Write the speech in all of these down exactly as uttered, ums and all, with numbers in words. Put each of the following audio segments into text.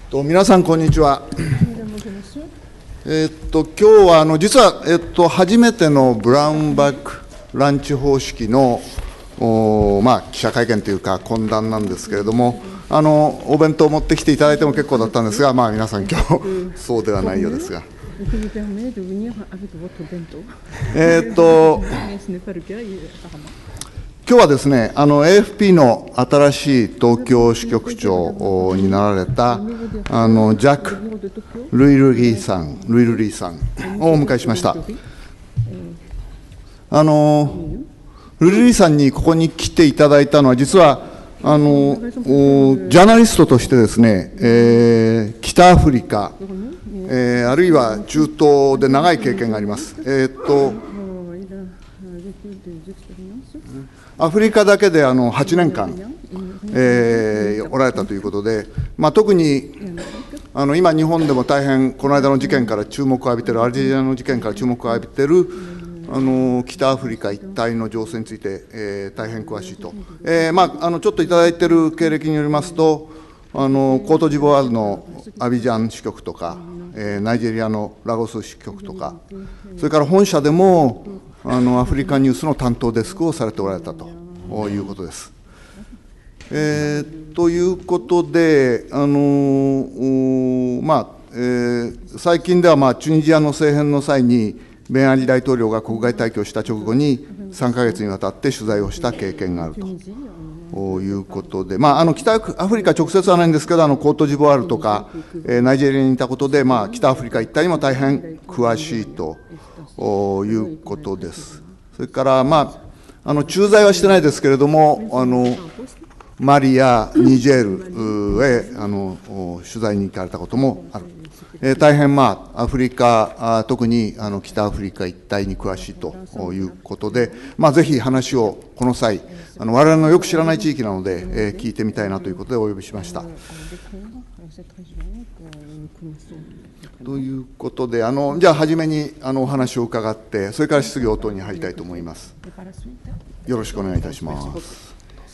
と皆さんこんにちは。えっと今日はあの実はえっと初めてのブラウンバックランチ方式のおまあ記者会見というか懇談なんですけれども、あのお弁当を持ってきていただいても結構だったんですが、まあ皆さん今日そうではないようですが。えっと今日はですね、あの エーエフピー の新しい東京支局長になられたあのジャック・ルイルリーさん、ルイルリーさんをお迎えしました。あのルイルリーさんにここに来ていただいたのは、実はあのジャーナリストとしてですね、えー、北アフリカ、えー、あるいは中東で長い経験があります。えー、っとアフリカだけであのはちねんかん、えー、おられたということで、まあ、特にあの今、日本でも大変この間の事件から注目を浴びている、アルジェリアの事件から注目を浴びているあの北アフリカ一帯の情勢について、えー、大変詳しいと、えーまあ、あのちょっといただいている経歴によりますと、あのコートジボワールのアビジャン支局とか、えー、ナイジェリアのラゴス支局とか、それから本社でもあのアフリカニュースの担当デスクをされておられたということです。えー、ということで、あのまあえー、最近では、まあ、チュニジアの政変の際に、ベンアリ大統領が国外退去した直後に、さんかげつにわたって取材をした経験があるということで、まあ、あの北アフリカ直接はないんですけど、あのコートジボワールとか、えー、ナイジェリアにいたことで、まあ、北アフリカ一帯にも大変詳しいということです。それから、まあ、あの駐在はしてないですけれども、あのマリやニジェールへあの取材に行かれたこともある。えー、大変、まあ、アフリカ、あ特にあの北アフリカ一帯に詳しいということで、まあ、ぜひ話をこの際、あの我々のよく知らない地域なので、えー、聞いてみたいなということでお呼びしました。ということで、あのじゃあ、初めにあのお話を伺って、それから質疑応答に入りたいと思います。よろしくお願いいたします。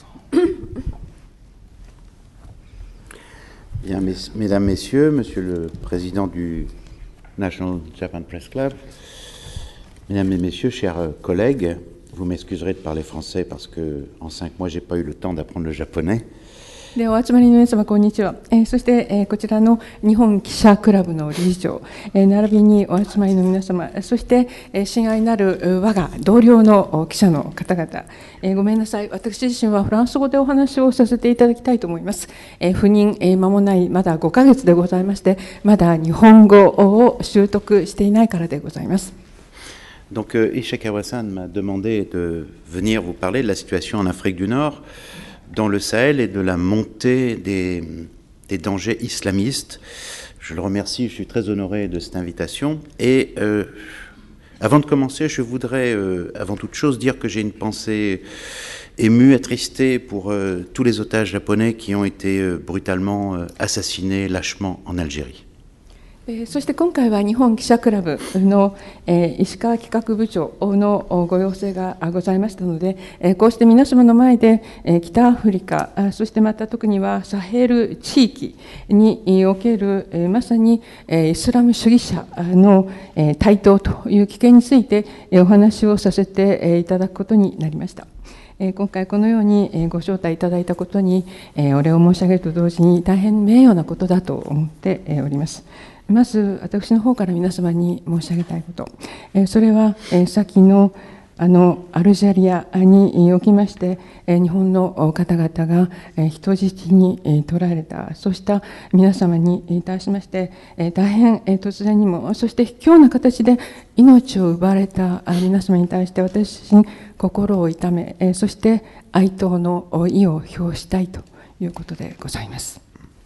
Bien, mesdames, Messieurs, Monsieur le Président du National Japan Press Club, Mesdames et Messieurs, chers collègues, vous m'excuserez de parler français parce que en cinq mois, j'ai pas eu le temps d'apprendre le japonais. でお集まりの皆様、こんにちは。えー、そして、えー、こちらの日本記者クラブの理事長、えー、並びにお集まりの皆様、そして、えー、親愛なる我が同僚の記者の方々、えー、ごめんなさい、私自身はフランス語でお話をさせていただきたいと思います。えー、赴任、えー、間もないまだごかげつでございまして、まだ日本語を習得していないからでございます。 Donc, euh, Ishikawa-san m'a demandé de venir vous parler de la situation en Afrique du Nord, dans le Sahel et de la montée des, des dangers islamistes. Je le remercie, je suis très honoré de cette invitation. Et euh, avant de commencer, je voudrais euh, avant toute chose dire que j'ai une pensée émue, attristée pour euh, tous les otages japonais qui ont été euh, brutalement euh, assassinés lâchement en Algérie. そして今回は日本記者クラブの石川企画部長のご要請がございましたので、こうして皆様の前で北アフリカ、そしてまた特にはサヘル地域におけるまさにイスラム主義者の台頭という危険についてお話をさせていただくことになりました。今回このようにご招待いただいたことにお礼を申し上げると同時に大変名誉なことだと思っております。まず私の方から皆様に申し上げたいこと、それは先のあのアルジェリアにおきまして日本の方々が人質に取られた、そうした皆様に対しまして大変突然にも、そして卑怯な形で命を奪われた皆様に対して私自身心を痛め、そして哀悼の意を表したいということでございます。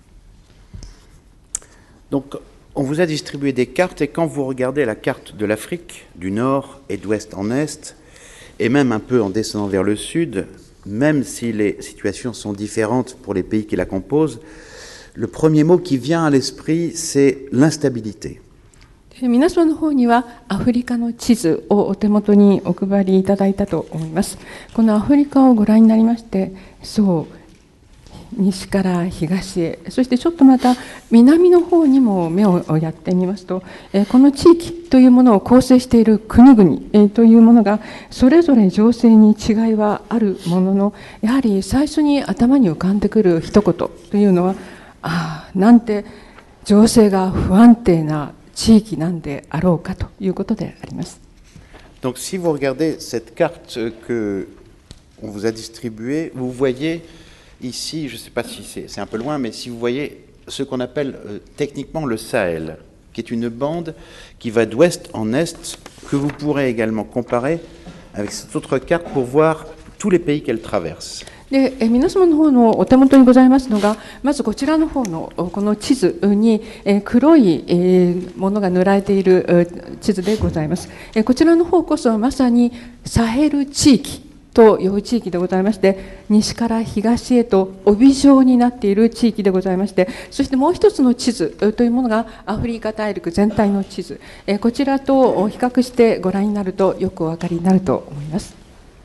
Donc, on vous a distribué des cartes et quand vous regardez la carte de l'Afrique, du nord et d'ouest en est, et même un peu en descendant vers le sud, même si les situations sont différentes pour les pays qui la composent, le premier mot qui vient à l'esprit, c'est l'instabilité. 皆様の方にはアフリカの地図をお手元にお配りいただいたと思います。このアフリカをご覧になりまして、そう西から東へ、そしてちょっとまた南の方にも目をやってみますと、この地域というものを構成している国々というものがそれぞれ情勢に違いはあるものの、やはり最初に頭に浮かんでくる一言というのは、ああ、なんて情勢が不安定な地域なんであろうかということであります。 Donc, si vous regardez cette carte que on vous a distribuée, vous voyez ici, je ne sais pas si c'est, c'est un peu loin, mais si vous voyez ce qu'on appelle euh, techniquement le Sahel, qui est une bande qui va d'ouest en est, que vous pourrez également comparer avec cette autre carte pour voir tous les pays qu'elle traverse. でえ皆様の方のお手元にございますのが、まずこちらの方のこの地図にえ黒いえものが塗られている地図でございます。えこちらの方こそまさにサヘル地域という地域でございまして、西から東へと帯状になっている地域でございまして、そしてもう一つの地図というものがアフリカ大陸全体の地図、えこちらと比較してご覧になるとよくお分かりになると思います。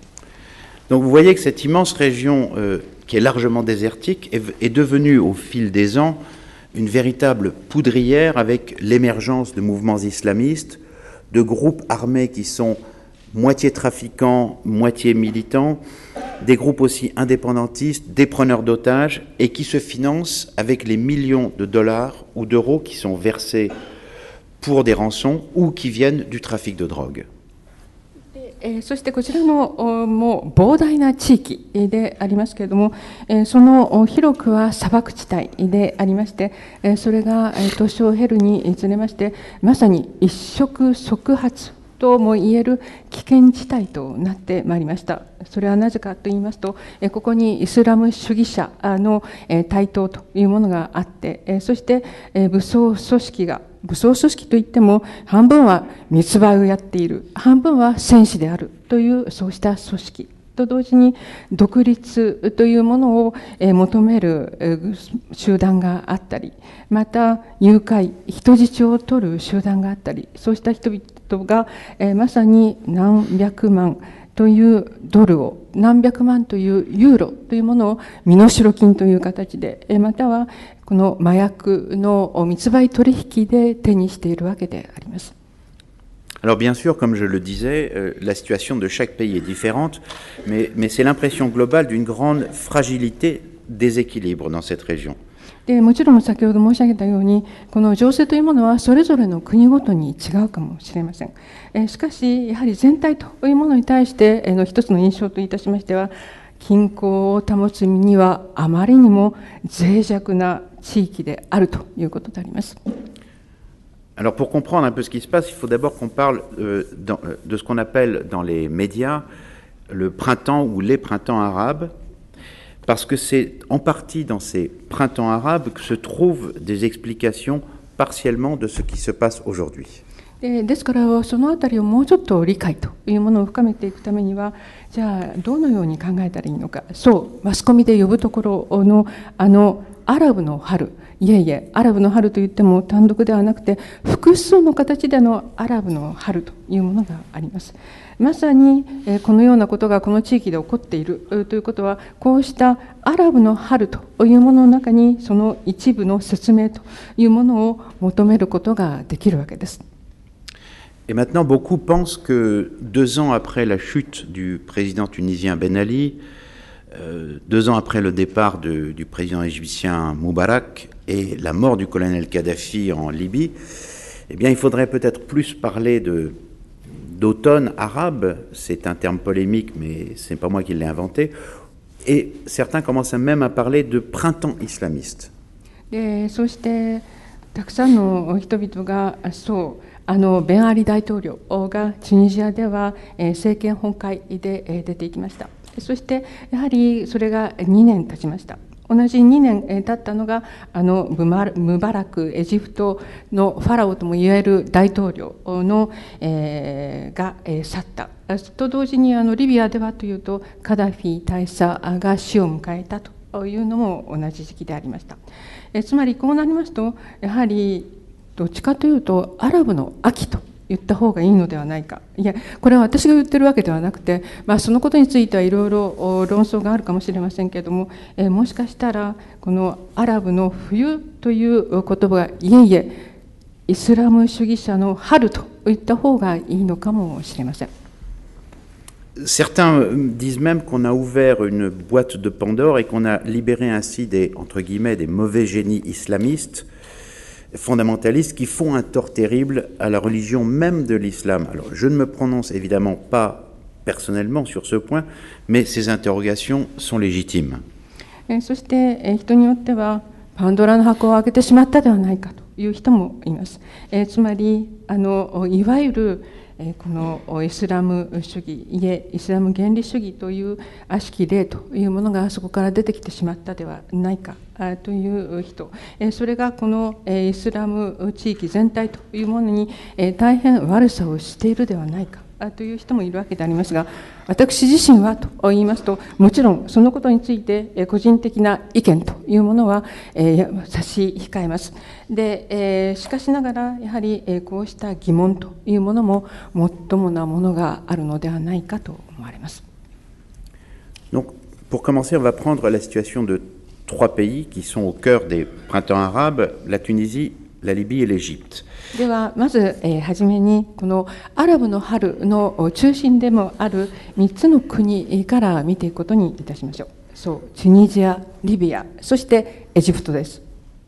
Donc vous voyez que cette immense région euh, qui est largement désertique est, est devenue au fil des ans une véritable poudrière avec l'émergence de mouvements islamistes, de groupes armés qui sont moitié trafiquants, moitié militants, des groupes aussi indépendantistes, des preneurs d'otages et qui se financent avec les millions de dollars ou d'euros qui sont versés pour des rançons ou qui viennent du trafic de drogue. えー、そしてこちらのもう膨大な地域でありますけれども、えー、その広くは砂漠地帯でありまして、えー、それが年を経るにつれましてまさに一触即発とも言える危険地帯となってまいりました。それはなぜかと言いますと、ここにイスラム主義者の台頭というものがあって、そして武装組織が武装組織といっても半分は密売をやっている、半分は戦士であるというそうした組織と同時に独立というものを求める集団があったり、また誘拐人質を取る集団があったり、そうした人々がまさに何百万というドルを、何百万というユーロというものを身代金という形で、またはこの麻薬の密売取引で手にしているわけであります。 Alors bien sûr, comme je le disais, euh, la situation de chaque pays est différente, mais, mais c'est l'impression globale d'une grande fragilité, déséquilibre dans cette région. でもちろん先ほど申し上げたように、この情勢というものはそれぞれの国ごとに違うかもしれません。えしかしやはり全体というものに対しての一つの印象といたしましては、均衡を保つにはあまりにも脆弱な地域であるということであります。 Alors pour comprendre un peu ce qui se passe, il faut d'abord qu'on parle euh, dans, de ce qu'on appelle dans les médias le printemps ou les printemps arabes, parce que c'est en partie dans ces printemps arabes que se trouvent des explications partiellement de ce qui se passe aujourd'hui. でですからそのあたりをもうちょっと理解というものを深めていくためには、じゃあどのように考えたらいいのか。そうマスコミで呼ぶところのあのアラブの春、いえいえアラブの春といっても単独ではなくて複数の形でのアラブの春というものがあります。まさにこのようなことがこの地域で起こっているということは、こうしたアラブの春というものの中にその一部の説明というものを求めることができるわけです。 Et maintenant, beaucoup pensent que deux ans après la chute du président tunisien Ben Ali, euh, deux ans après le départ de, du président égyptien Moubarak et la mort du colonel Kadhafi en Libye, eh bien, il faudrait peut-être plus parler de, d'automne arabe. C'est un terme polémique, mais ce n'est pas moi qui l'ai inventé. Et certains commencent même à parler de printemps islamiste. でそしてたくさんの人々がそうあのベン・アリ大統領がチュニジアでは政権崩壊で出ていきました。そしてやはりそれがにねん経ちました。同じにねん経ったのがあのムバラクエジプトのファラオともいわれる大統領の、えー、が、えー、去ったと同時にあのリビアではというとカダフィ大佐が死を迎えたというのも同じ時期でありました。えー、つまりこうなりますとやはりどっちかというとアラブの秋と言った方がいいのではないか。いや、これは私が言ってるわけではなくて、まあ、そのことについてはいろいろ論争があるかもしれませんけれども、えー、もしかしたらこのアラブの冬という言葉がいえいえイスラム主義者の春と言った方がいいのかもしれません。 Certains disent même qu'on a ouvert une boîte de Pandore et qu'on a libéré ainsi des, entre guillemets, des mauvais génies islamistes, fondamentalistes, qui font un tort terrible à la religion même de l'islam. Alors, je ne me prononce évidemment pas personnellement sur ce point, mais ces interrogations sont légitimes. そして人によってはパンドラの箱を開けてしまったではないかという人もいます。えつまりあのいわゆるこのイスラム主義、いえイスラム原理主義という悪しき例というものがそこから出てきてしまったではないかという人、それがこのイスラム地域全体というものに大変悪さをしているではないかという人もいるわけでありますが、私自身はと言いますと、もちろんそのことについて個人的な意見というものは差し控えます。で、しかしながらやはりこうした疑問というものももっともなものがあるのではないかと思われます。 Donc, pour commencer, on va prendre la situation de trois pays qui sont au cœur des printemps arabes, la Tunisie, la Libye et l'Égypte. ではまず、えー、初めにこのアラブの春の中心でもあるみっつの国から見ていくことにいたしましょう。そう、チュニジア、リビア、そしてエジプトです。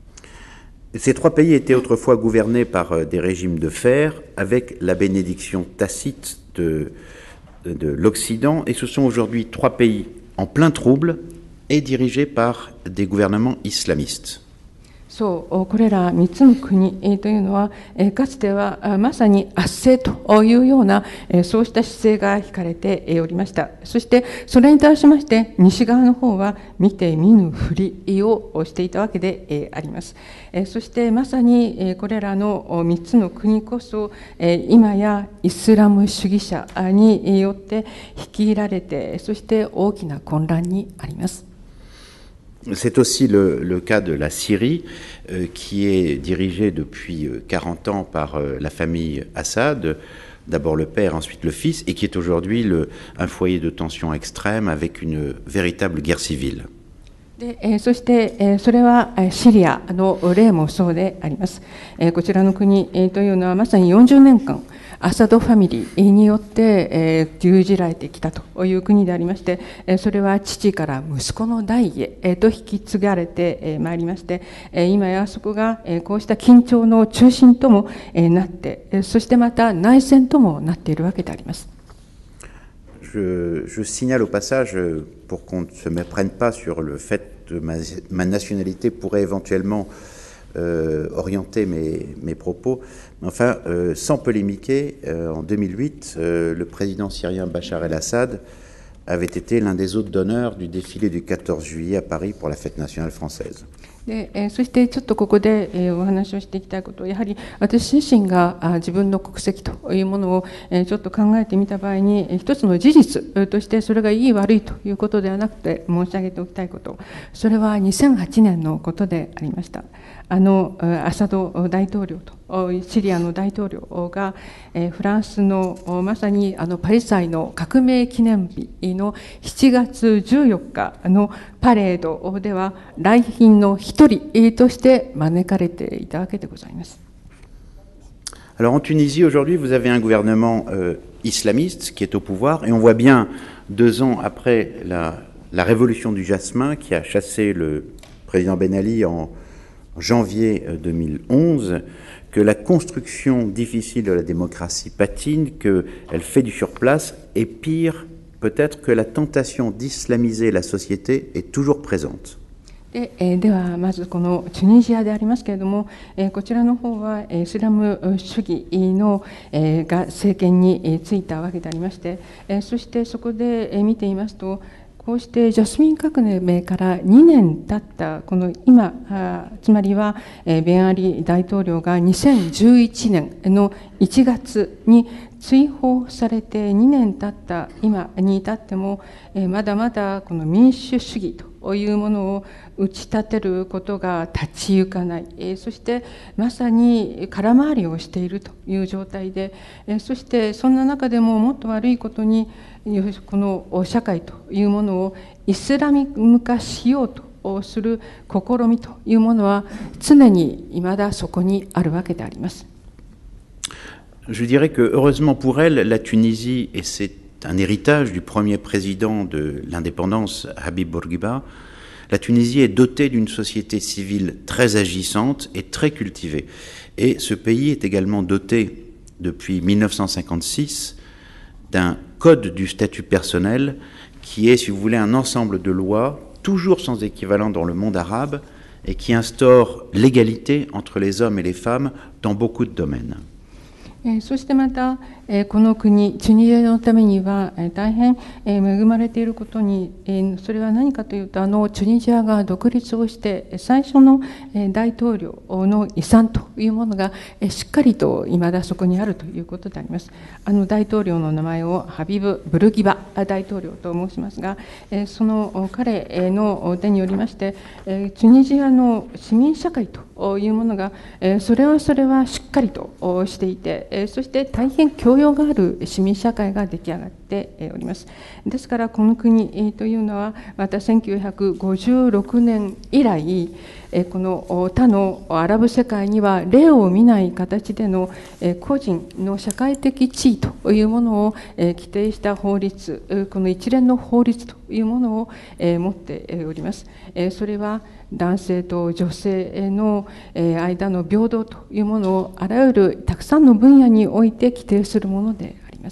Ces trois pays étaient autrefois gouvernés par des régimes de fer avec la bénédiction tacite de, de l'Occident, et ce sont aujourd'hui trois pays en plein trouble et dirigés par des gouvernements islamistes. そう、これらみっつの国というのは、かつてはまさに圧政というようなそうした姿勢が引かれておりました。そしてそれに対しまして西側の方は見て見ぬふりをしていたわけであります。そしてまさにこれらのみっつの国こそ今やイスラム主義者によって率いられて、そして大きな混乱にあります。 C'est aussi le, le cas de la Syrie, euh, qui est dirigée depuis quarante ans par euh, la famille Assad, d'abord le père, ensuite le fils, et qui est aujourd'hui le, un foyer de tension extrême avec une véritable guerre civile. でえー、そして、えー、それはシリアの例もそうであります。えー、こちらの国、えー、というのはまさによんじゅうねんかんアサドファミリーによって、えー、牛耳られてきたという国でありまして、えー、それは父から息子の代へ、えー、と引き継がれて、えー、まいりまして、えー、今やそこが、えー、こうした緊張の中心とも、えー、なって、えー、そしてまた内戦ともなっているわけであります。 Je, je signale au passage, pour qu'on ne se méprenne pas sur le fait que ma, ma nationalité pourrait éventuellement euh, orienter mes, mes propos, mais enfin, euh, sans polémiquer, euh, en deux mille huit, euh, le président syrien Bachar el-Assad avait été l'un des hôtes d'honneur du défilé du quatorze juillet à Paris pour la fête nationale française. でえー、そしてちょっとここで、えー、お話をしていきたいことは、やはり私自身があ自分の国籍というものを、えー、ちょっと考えてみた場合に、えー、一つの事実としてそれがいい悪いということではなくて申し上げておきたいこと、それはにせんはちねんのことでありました。あのアサド大統領とシリアの大統領が、えー、フランスのまさにあのパリ祭の革命記念日のしちがつじゅうよっかのパレードでは来賓の一人として招かれていたわけでございます。 Alors en Tunisie aujourd'hui vous avez un gouvernement euh, islamiste qui est au pouvoir, et on voit bien deux ans après la, la révolution du jasmin qui a chassé le président Ben Ali en janvier deux mille onze, que la construction difficile de la démocratie patine, qu'elle fait du surplace, et pire, peut-être que la tentation d'islamiser la société est toujours présente. で, えー、ではまずこのチュニジアでありますけれども、えー、こちらの方はイスラム主義の、えー、が政権についたわけでありまして、えー、そしてそこで見ていますと、こうしてジャスミン革命からにねん経ったこの今、つまりはベンアリ大統領がにせんじゅういちねんのいちがつに追放されてにねん経った今に至っても、まだまだこの民主主義とというものを打ち立てることが立ち行かない、えー、そしてまさに空回りをしているという状態で、えー、そしてそんな中でももっと悪いことにこの社会というものをイスラム化しようとする試みというものは常に未だそこにあるわけであります。 Je dirais que, heureusement pour elle, la Tunisie, et c'est un héritage du premier président de l'indépendance, Habib Bourguiba, la Tunisie est dotée d'une société civile très agissante et très cultivée. Et ce pays est également doté, depuis mille neuf cent cinquante-six, d'un code du statut personnel qui est, si vous voulez, un ensemble de lois, toujours sans équivalent dans le monde arabe, et qui instaure l'égalité entre les hommes et les femmes dans beaucoup de domaines. そしてまた、この国、チュニジアのためには大変恵まれていることに、それは何かというと、あのチュニジアが独立をして、最初の大統領の遺産というものがしっかりといまだそこにあるということであります。あの大統領の名前をハビブ・ブルギバ大統領と申しますが、その彼の手によりまして、チュニジアの市民社会というものが、それはそれはしっかりとしていて、そして大変教養がある市民社会が出来上がっております。ですからこの国というのはまたせんきゅうひゃくごじゅうろくねん以来、この他のアラブ世界には例を見ない形での個人の社会的地位というものを規定した法律、この一連の法律というものを持っております。それは男性と女性の間の平等というものをあらゆるたくさんの分野において規定するものであります。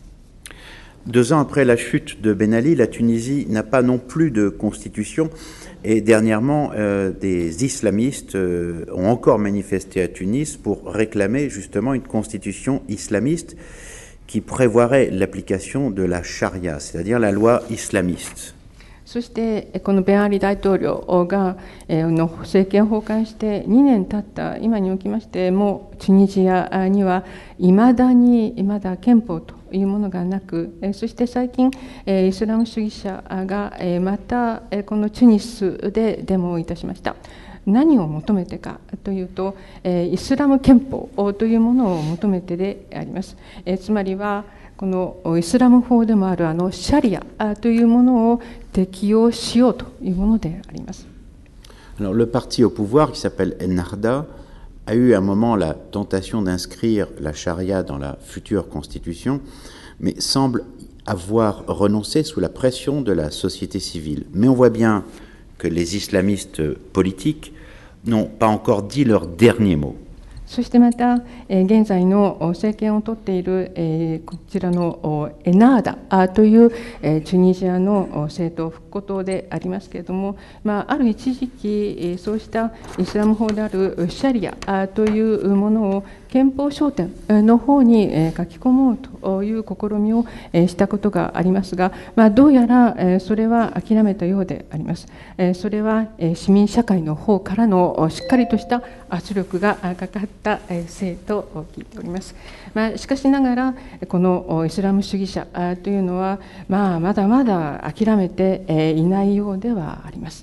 Deux ans après la chute de Ben Ali, la Tunisie n'a pas non plus de constitution. Et dernièrement, euh, des islamistes euh, ont encore manifesté à Tunis pour réclamer justement une constitution islamiste qui prévoirait l'application de la charia, c'est-à-dire la loi islamiste. そしてこのベン・アリ大統領がの政権崩壊してにねん経った今におきまして、もうチュニジアにはいまだにまだ憲法というものがなく、そして最近イスラム主義者がまたこのチュニスでデモをいたしました。何を求めてかというと、イスラム憲法というものを求めてであります。つまりはこのイスラム法でもあるあのシャリアというものを適用しようというものであります。 Alors, le parti au pouvoir qui s'appelle Ennahda a eu à un moment la tentation d'inscrire la charia dans la future constitution, mais semble avoir renoncé sous la pression de la société civile. Mais on voit bien que les islamistes politiques n'ont pas encore dit leur dernier mot. そしてまた、えー、現在の政権を取っている、えー、こちらのエナーダという、えー、チュニジアの政党復興党でありますけれども、まあ、ある一時期、えー、そうしたイスラム法であるシャリアというものを憲法焦点の方に書き込もうという試みをしたことがありますが、まあ、どうやらそれは諦めたようであります。それは市民社会の方からのしっかりとした圧力がかかったせいと聞いております。まあ、しかしながらこのイスラム主義者というのは、まあ、まだまだ諦めていないようではあります。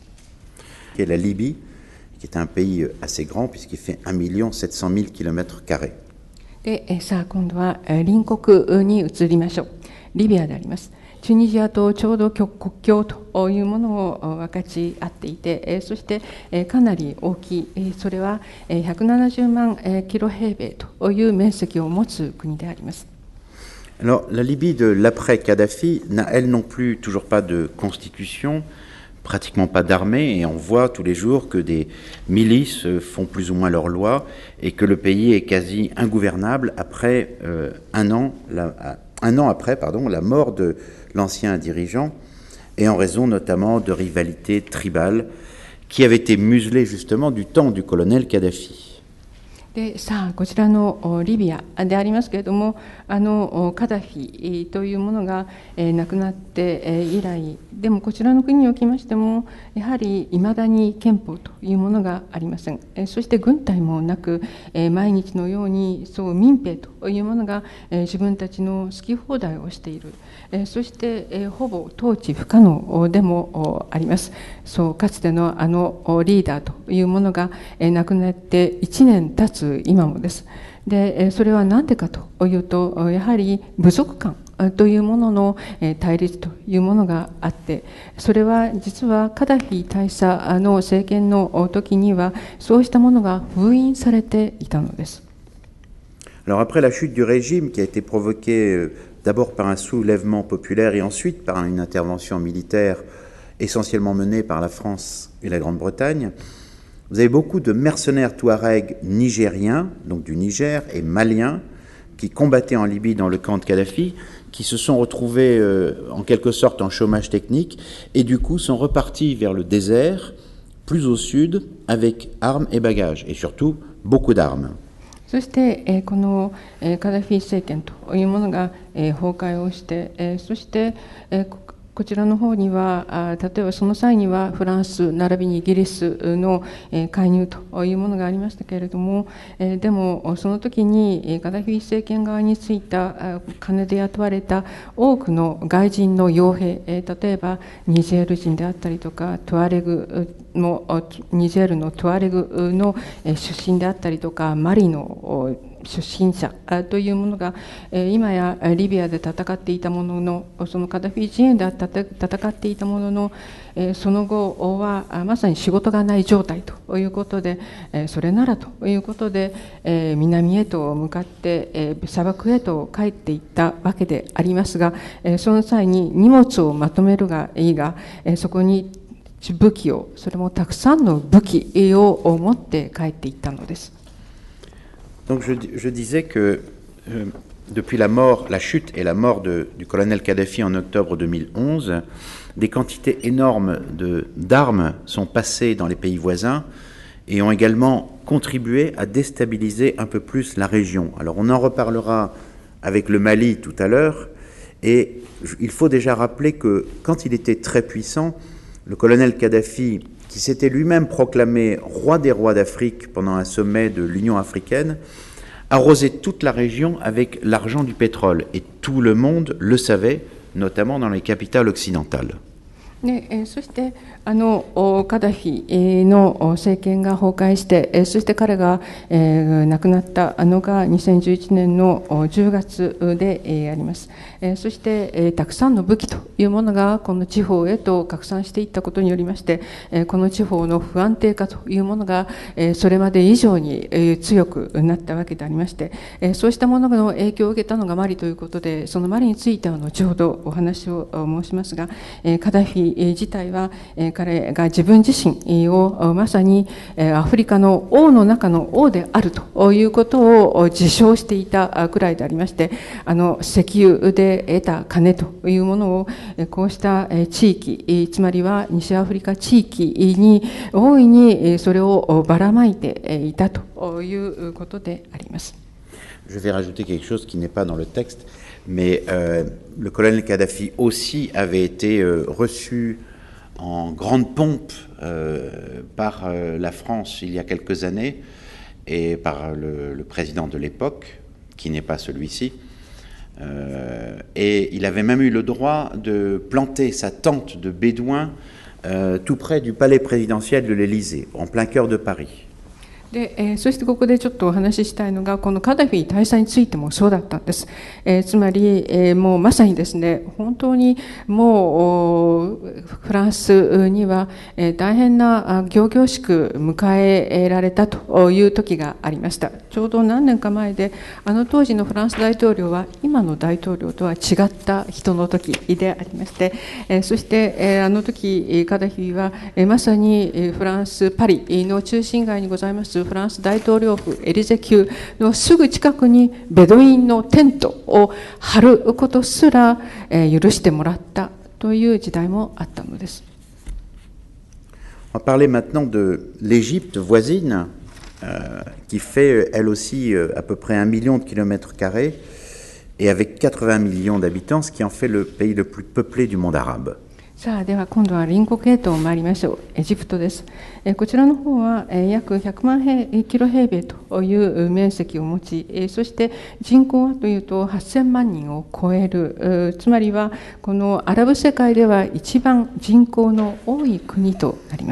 La Libye, qui est un pays assez grand puisqu'il fait un million sept cent mille kilomètres carrés. で、さあ今度は隣国に移りましょう。リビアであります。チュニジアとちょうど国境というものを分かち合っていて、そしてかなり大きい、それはひゃくななじゅうまんキロ平米という面積を持つ国であります。 Alors, la Libye de l'après-Kadhafi n'a elle non plus toujours pas de constitution, pratiquement pas d'armée, et on voit tous les jours que des milices font plus ou moins leurs lois et que le pays est quasi ingouvernable après euh, un an, la, un an après pardon, la mort de l'ancien dirigeant, et en raison notamment de rivalités tribales qui avaient été muselées justement du temps du colonel Kadhafi. でさあこちらのリビアでありますけれども、あのカダフィというものが亡くなって以来でも、こちらの国におきましてもやはりいまだに憲法というものがありません。そして軍隊もなく、毎日のようにそう民兵というものが、えー、自分たちの好き放題をしている、えー、そして、えー、ほぼ統治不可能でもあります。そうかつてのあのリーダーというものが、えー、亡くなっていちねん経つ今もです。でそれは何でかというと、やはり部族間というものの対立というものがあって、それは実はカダフィ大佐の政権の時にはそうしたものが封印されていたのです。 Alors après la chute du régime qui a été provoquée euh, d'abord par un soulèvement populaire et ensuite par une intervention militaire essentiellement menée par la France et la Grande-Bretagne, vous avez beaucoup de mercenaires touaregs nigériens, donc du Niger, et maliens, qui combattaient en Libye dans le camp de Kadhafi, qui se sont retrouvés euh, en quelque sorte en chômage technique, et du coup sont repartis vers le désert, plus au sud, avec armes et bagages, et surtout beaucoup d'armes. そして、えー、この、えー、カダフィ政権というものが、えー、崩壊をして、えー、そして、えー、こちらの方にはあ例えばその際にはフランス並びにイギリスの、えー、介入というものがありましたけれども、えー、でもその時にカダフィ政権側についた金で雇われた多くの外人の傭兵、えー、例えばニジェール人であったりとかトゥアレグのニジェールのトゥアレグの出身であったりとかマリの出身者というものが今やリビアで戦っていたものの、そのカダフィ陣営で戦っていたものの、その後はまさに仕事がない状態ということで、それならということで南へと向かって砂漠へと帰っていったわけでありますが、その際に荷物をまとめるがいいが、そこに武器を、それもたくさんの武器を持って帰っていったのです。 Donc je, je disais que euh, depuis la mort, la chute et la mort de, du colonel Kadhafi en octobre deux mille onze, des quantités énormes de, d'armes sont passées dans les pays voisins et ont également contribué à déstabiliser un peu plus la région. Alors on en reparlera avec le Mali tout à l'heure, et il faut déjà rappeler que quand il était très puissant, le colonel Kadhafi, qui s'était lui-même proclamé roi des rois d'Afrique pendant un sommet de l'Union africaine, arrosait toute la région avec l'argent du pétrole. Et tout le monde le savait, notamment dans les capitales occidentales. でえー、そしてあのカダフィの政権が崩壊して、えー、そして彼が、えー、亡くなったのがにせんじゅういちねんのじゅうがつで、えー、あります、えー、そして、えー、たくさんの武器というものがこの地方へと拡散していったことによりまして、えー、この地方の不安定化というものが、えー、それまで以上に、えー、強くなったわけでありまして、えー、そうしたものの影響を受けたのがマリということで、そのマリについては後ほどお話を申しますが、えー、カダフィ自体は彼が自分自身をまさにアフリカの王の中の王であるということを自称していたくらいでありまして、あの石油で得た金というものをこうした地域、つまりは西アフリカ地域に大いにそれをばらまいていたということであります。 Je vais rajouter quelque chose qui n'est pas dans le texte, mais euh, le colonel Kadhafi aussi avait été euh, reçu en grande pompe euh, par euh, la France il y a quelques années et par le, le président de l'époque, qui n'est pas celui-ci. Euh, et il avait même eu le droit de planter sa tente de bédouins euh, tout près du palais présidentiel de l'Élysée, en plein cœur de Paris. でえー、そしてここでちょっとお話ししたいのが、このカダフィ大佐についてもそうだったんです。えー、つまり、えー、もうまさにですね、本当にもうフランスには、えー、大変な仰々しく迎えられたという時がありました。ちょうど何年か前で、あの当時のフランス大統領は今の大統領とは違った人の時でありまして、えー、そして、えー、あの時カダフィは、えー、まさにフランスパリの中心街にございますフランス大統領府エリゼ宮のすぐ近くにベドウィンのテントを張ることすら許してもらったという時代もあったのです。 On va parler maintenant de l'Égypte voisine, euh, qui fait elle aussi euh, à peu près un million de kilomètres carrés et avec quatre-vingts millions d'habitants, ce qui en fait le pays le plus peuplé du monde arabe. さあ、では今度は隣国へと参りましょう。エジプトです。えーこちらの方は、えー約ひゃくまん平キロ平米という面積を持ち、えーそして人口はというとはっせんまん人を超える、えーつまりはこのアラブ世界では一番人口の多い国となります。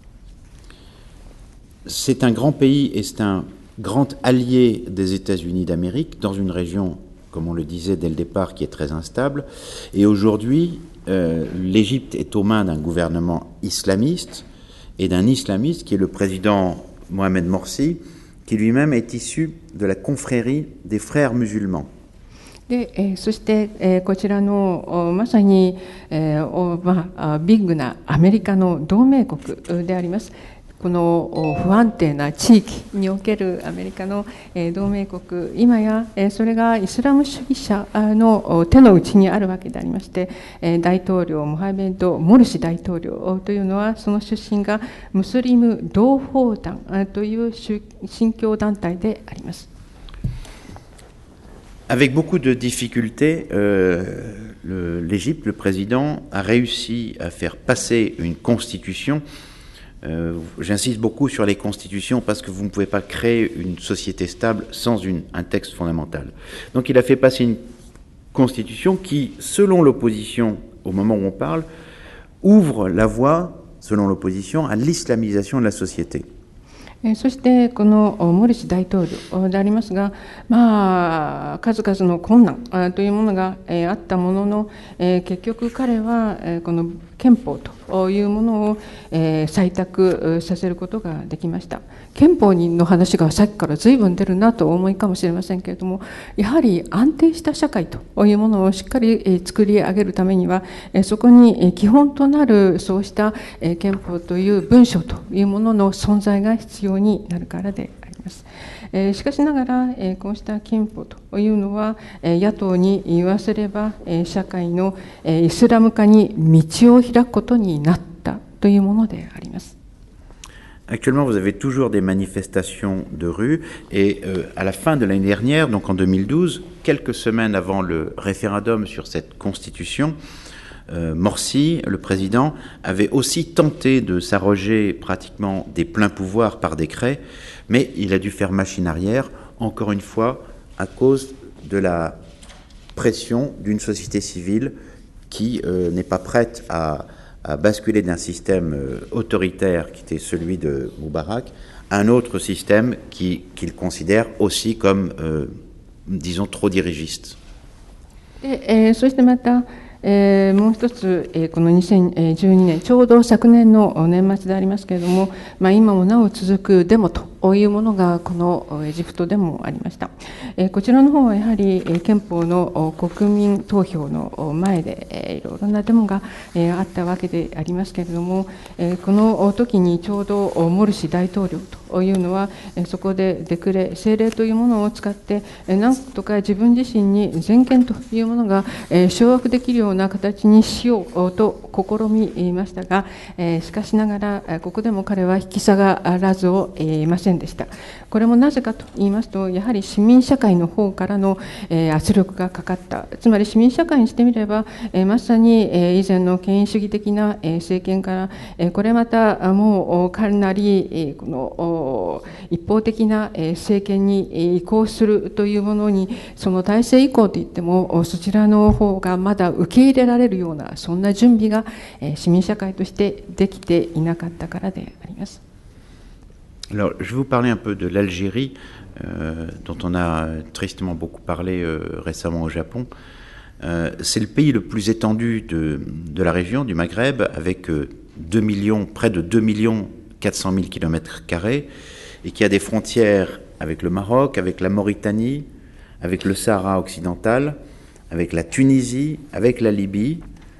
C'est un grand pays et c'est un grand allié des États-Unis d'Amérique dans une région, comme on le disait dès le départ, qui est très instable. Et aujourd'hui, euh, l'Égypte est aux mains d'un gouvernement islamiste et d'un islamiste qui est le président Mohamed Morsi, qui lui-même est issu de la confrérie des frères musulmans. でえーそして、えーこちらのおまさに、えーおまあ、あビッグなアメリカの同盟国であります。このお不安定な地域におけるアメリカの、えー同盟国、今や、えーそれがイスラム主義者のお手の内にあるわけでありまして、えー大統領モハメド・モルシ大統領というのは、その出身がムスリム同胞団あという宗信教団体であります。 Avec beaucoup de difficultés, euh, le- l'Égypte, le président, a réussi à faire passer une constitution. Euh, J'insiste beaucoup sur les constitutions parce que vous ne pouvez pas créer une société stable sans une, un texte fondamental. Donc il a fait passer une constitution qui, selon l'opposition, au moment où on parle, ouvre la voie, selon l'opposition, à l'islamisation de la société. えーそしてこのおモリシ大統領でありますが、まあ、数々の困難あというものが、えーあったものの、えー結局彼は、えーこの憲法というものを、えー採択させることができました。憲法の話がさっきから随分出るなとお思いかもしれませんけれども、やはり安定した社会というものをしっかりえー作り上げるためには、えーそこにえー基本となるそうしたえー憲法という文書というものの存在が必要になるからであります。えーしかしながら、えーこうした憲法というのは、えー野党に言わせれば、えー社会のえーイスラム化に道を開くことになったというものであります。 Actuellement, vous avez toujours des manifestations de rue et euh, à la fin de l'année dernière, donc en deux mille douze, quelques semaines avant le référendum sur cette constitution, euh, Morsi, le président, avait aussi tenté de s'arroger pratiquement des pleins pouvoirs par décret, mais il a dû faire machine arrière, encore une fois, à cause de la pression d'une société civile qui euh, n'est pas prête à à basculer d'un système euh, autoritaire qui était celui de Moubarak à un autre système qui- qu'il considère aussi comme, euh, disons, trop dirigiste. でえーそしてまた、えーもう一つ、えーこのにせんじゅうにねん、ちょうど昨年の年末でありますけれども、まあ、今もなお続くデモというものがこのエジプトでもありました。えーこちらの方はやはりえー憲法のお国民投票の前で、えーいろいろなデモがえーあったわけでありますけれども、えーこの時にちょうどおモルシ大統領というのは、えーそこでデクレ、政令というものを使って、えーなんとか自分自身に全権というものがえー掌握できるような形にしようと試みましたが、えーしかしながら、えーここでも彼は引き下がらずを得ませんでした。これもなぜかと言いますと、やはり市民社会の方からのえー圧力がかかった。つまり市民社会にしてみれば、えーまさにえー以前の権威主義的なえー政権から、えーこれまたあもうかなりえーこのお一方的なえー政権にえー移行するというものに、その体制移行といっても、おそちらの方がまだ受け入れられるような、そんな準備がえー市民社会としてできていなかったからであります。 Alors, je vais vous parler un peu de l'Algérie, euh, dont on a tristement beaucoup parlé euh, récemment au Japon. Euh, c'est le pays le plus étendu de, de la région, du Maghreb, avec euh, deux millions, près de deux millions quatre cent mille kilomètres carrés, et qui a des frontières avec le Maroc, avec la Mauritanie, avec le Sahara occidental, avec la Tunisie, avec la Libye,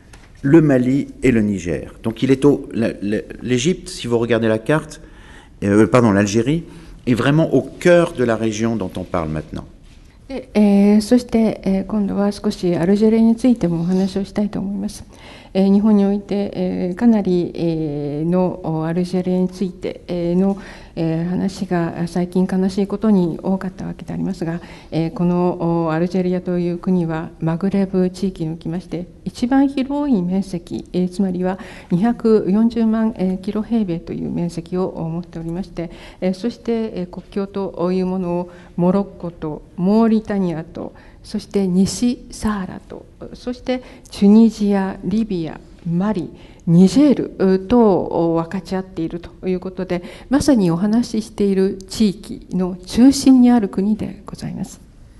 le Mali et le Niger. Donc il est au... la- la- L'Égypte, si vous regardez la carte, euh, pardon, l'Algérie, est vraiment au cœur de la région dont on parle maintenant. でえーそして、えー今度は少しアルジェリアについてもお話をしたいと思います。 えー日本において、えーかなり、えーのアルジェリアについて、えーのえー話が最近悲しいことに多かったわけでありますが、えーこのおアルジェリアという国はマグレブ地域におきまして一番広い面積、えーつまりはにひゃくよんじゅうまんえーキロ平米という面積を持っておりまして、えーそして、えー国境というものをモロッコとモーリタニアとそして西サハラとそしてチュニジア、リビア、マリ、ニジェールと分かち合っているということで、まさにお話ししている地域の中心にある国でございます。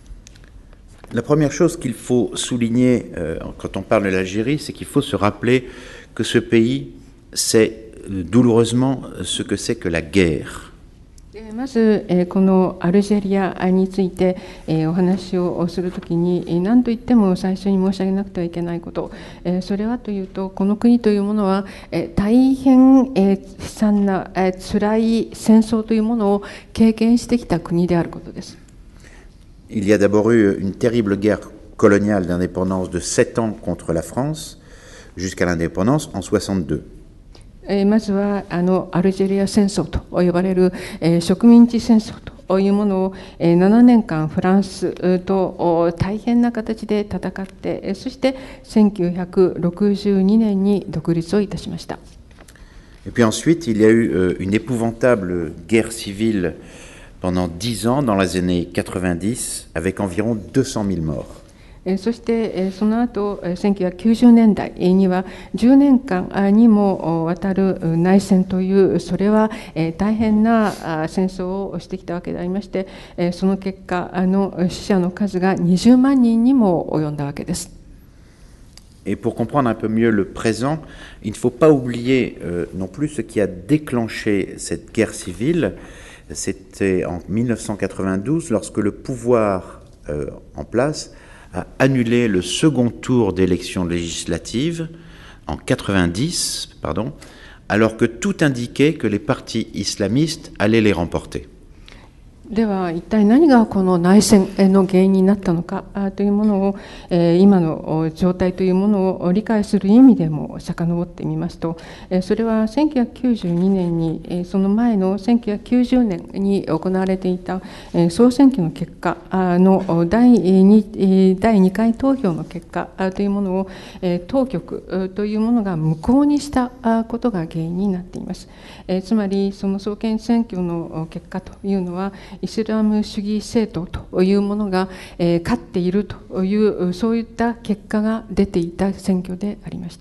La première chose qu'il faut souligner euh, quand on parle de l'Algérie, c'est qu'il faut se rappeler que ce pays sait euh, douloureusement ce que c'est que la guerre. まず、えーこのアルジェリアについて、えーお話をするときに、えー何と言っても最初に申し上げなくてはいけないこと、えーそれはというと、この国というものは、えー大変、えー悲惨な、えー辛い戦争というものを経験してきた国であることです。 Il y a d'abord eu une terrible guerre coloniale d'indépendance de sept ans contre la France, jusqu'à l'indépendance en soixante-deux. えーまずはあのアルジェリア戦争と呼ばれる、えー植民地戦争というものを、えーななねんかんフランスとお大変な形で戦って、えーそしてせんきゅうひゃくろくじゅうにねんに独立をいたしました。 Et puis ensuite, il y a eu euh, une épouvantable guerre civile pendant dix ans dans les années quatre-vingt-dix, avec environ deux cent mille morts. えーそしてえーその後えーせんきゅうひゃくきゅうじゅうねんだいにはじゅうねんかんにもわたる内戦というそれはえー大変なあ戦争をしてきたわけでありまして、えーその結果あの死者の数がにじゅうまんにんにも及んだわけです。 Et pour comprendre un peu mieux le présent, il ne faut pas oublier euh, non plus ce qui a déclenché cette guerre civile. C'était en mille neuf cent quatre-vingt-douze, lorsque le pouvoir euh, en place a annulé le second tour d'élections législatives en quatre-vingt-dix, pardon, alors que tout indiquait que les partis islamistes allaient les remporter. では一体何がこの内戦の原因になったのかというものを、えー今の状態というものを理解する意味でも遡ってみますと、えーそれはせんきゅうひゃくきゅうじゅうにねんに、えーその前のせんきゅうひゃくきゅうじゅうねんに行われていた、えー総選挙の結果のだいにだいにかい投票の結果というものを、えー当局というものが無効にしたことが原因になっています。えーつまりその総選選挙の結果というのはイスラム主義政党というものが、えー勝っているというそういった結果が出ていた選挙でありました。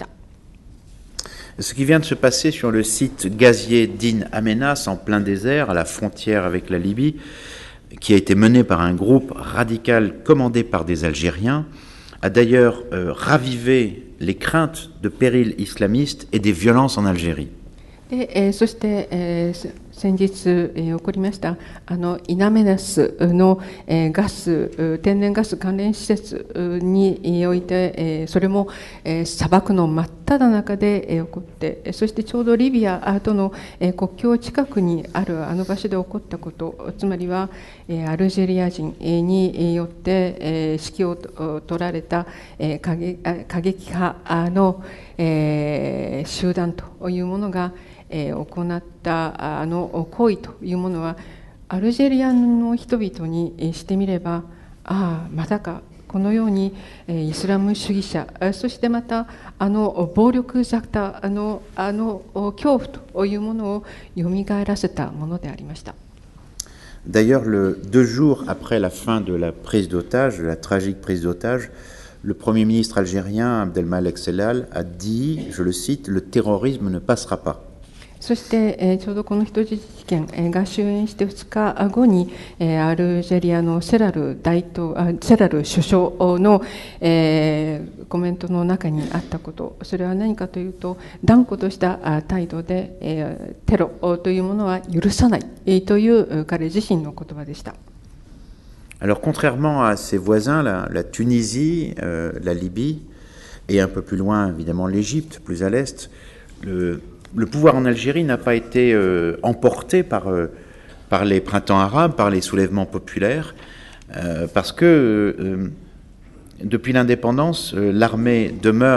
Ce qui vient de se passer sur le site gazier d'In Amenas, en plein désert, à la frontière avec la Libye, qui a été mené par un groupe radical commandé par des Algériens, a d'ailleurs euh, ravivé les craintes de périls islamistes et des violences en Algérie. でえーそして、えー先日、えー起こりましたあのイナメナスの、えーガス天然ガス関連施設において、えーそれも、えー砂漠の真っ只中で、えー起こってそしてちょうどリビアとの、えー国境近くにあるあの場所で起こったこと、つまりは、えーアルジェリア人によって、えー指揮を取られた、えー過激過激派の、えー集団というものがえー行ったあの行為というものはアルジェリアの人々にしてみれば、ああまたかこのようにイスラム主義者、そしてまたあの暴力沙汰のあの恐怖というものをよみがえらせたものでありました。 D'ailleurs, le, deux jours après la fin de la prise d'otage, de la tragique prise d'otage, le Premier ministre algérien Abdelmalek Sellal a dit, je le cite, « Le terrorisme ne passera pas ». そして、えーちょうどこの人質事件、えーが終焉してふつかごに、えーアルジェリアのセラル大統あセラル首相の、えーコメントの中にあったこと、それは何かというと、断固としたあ態度で、えーテロというものは許さない、えーという彼自身の言葉でした。 Alors, contrairement à ses voisins, la, la Tunisie, euh, la Libye, et un peu plus loin, évidemment, l'Égypte, plus à l'est, le, le pouvoir en Algérie n'a pas été euh, emporté par, euh, par les printemps arabes, par les soulèvements populaires, euh, parce que euh, depuis l'indépendance, euh, l'armée demeure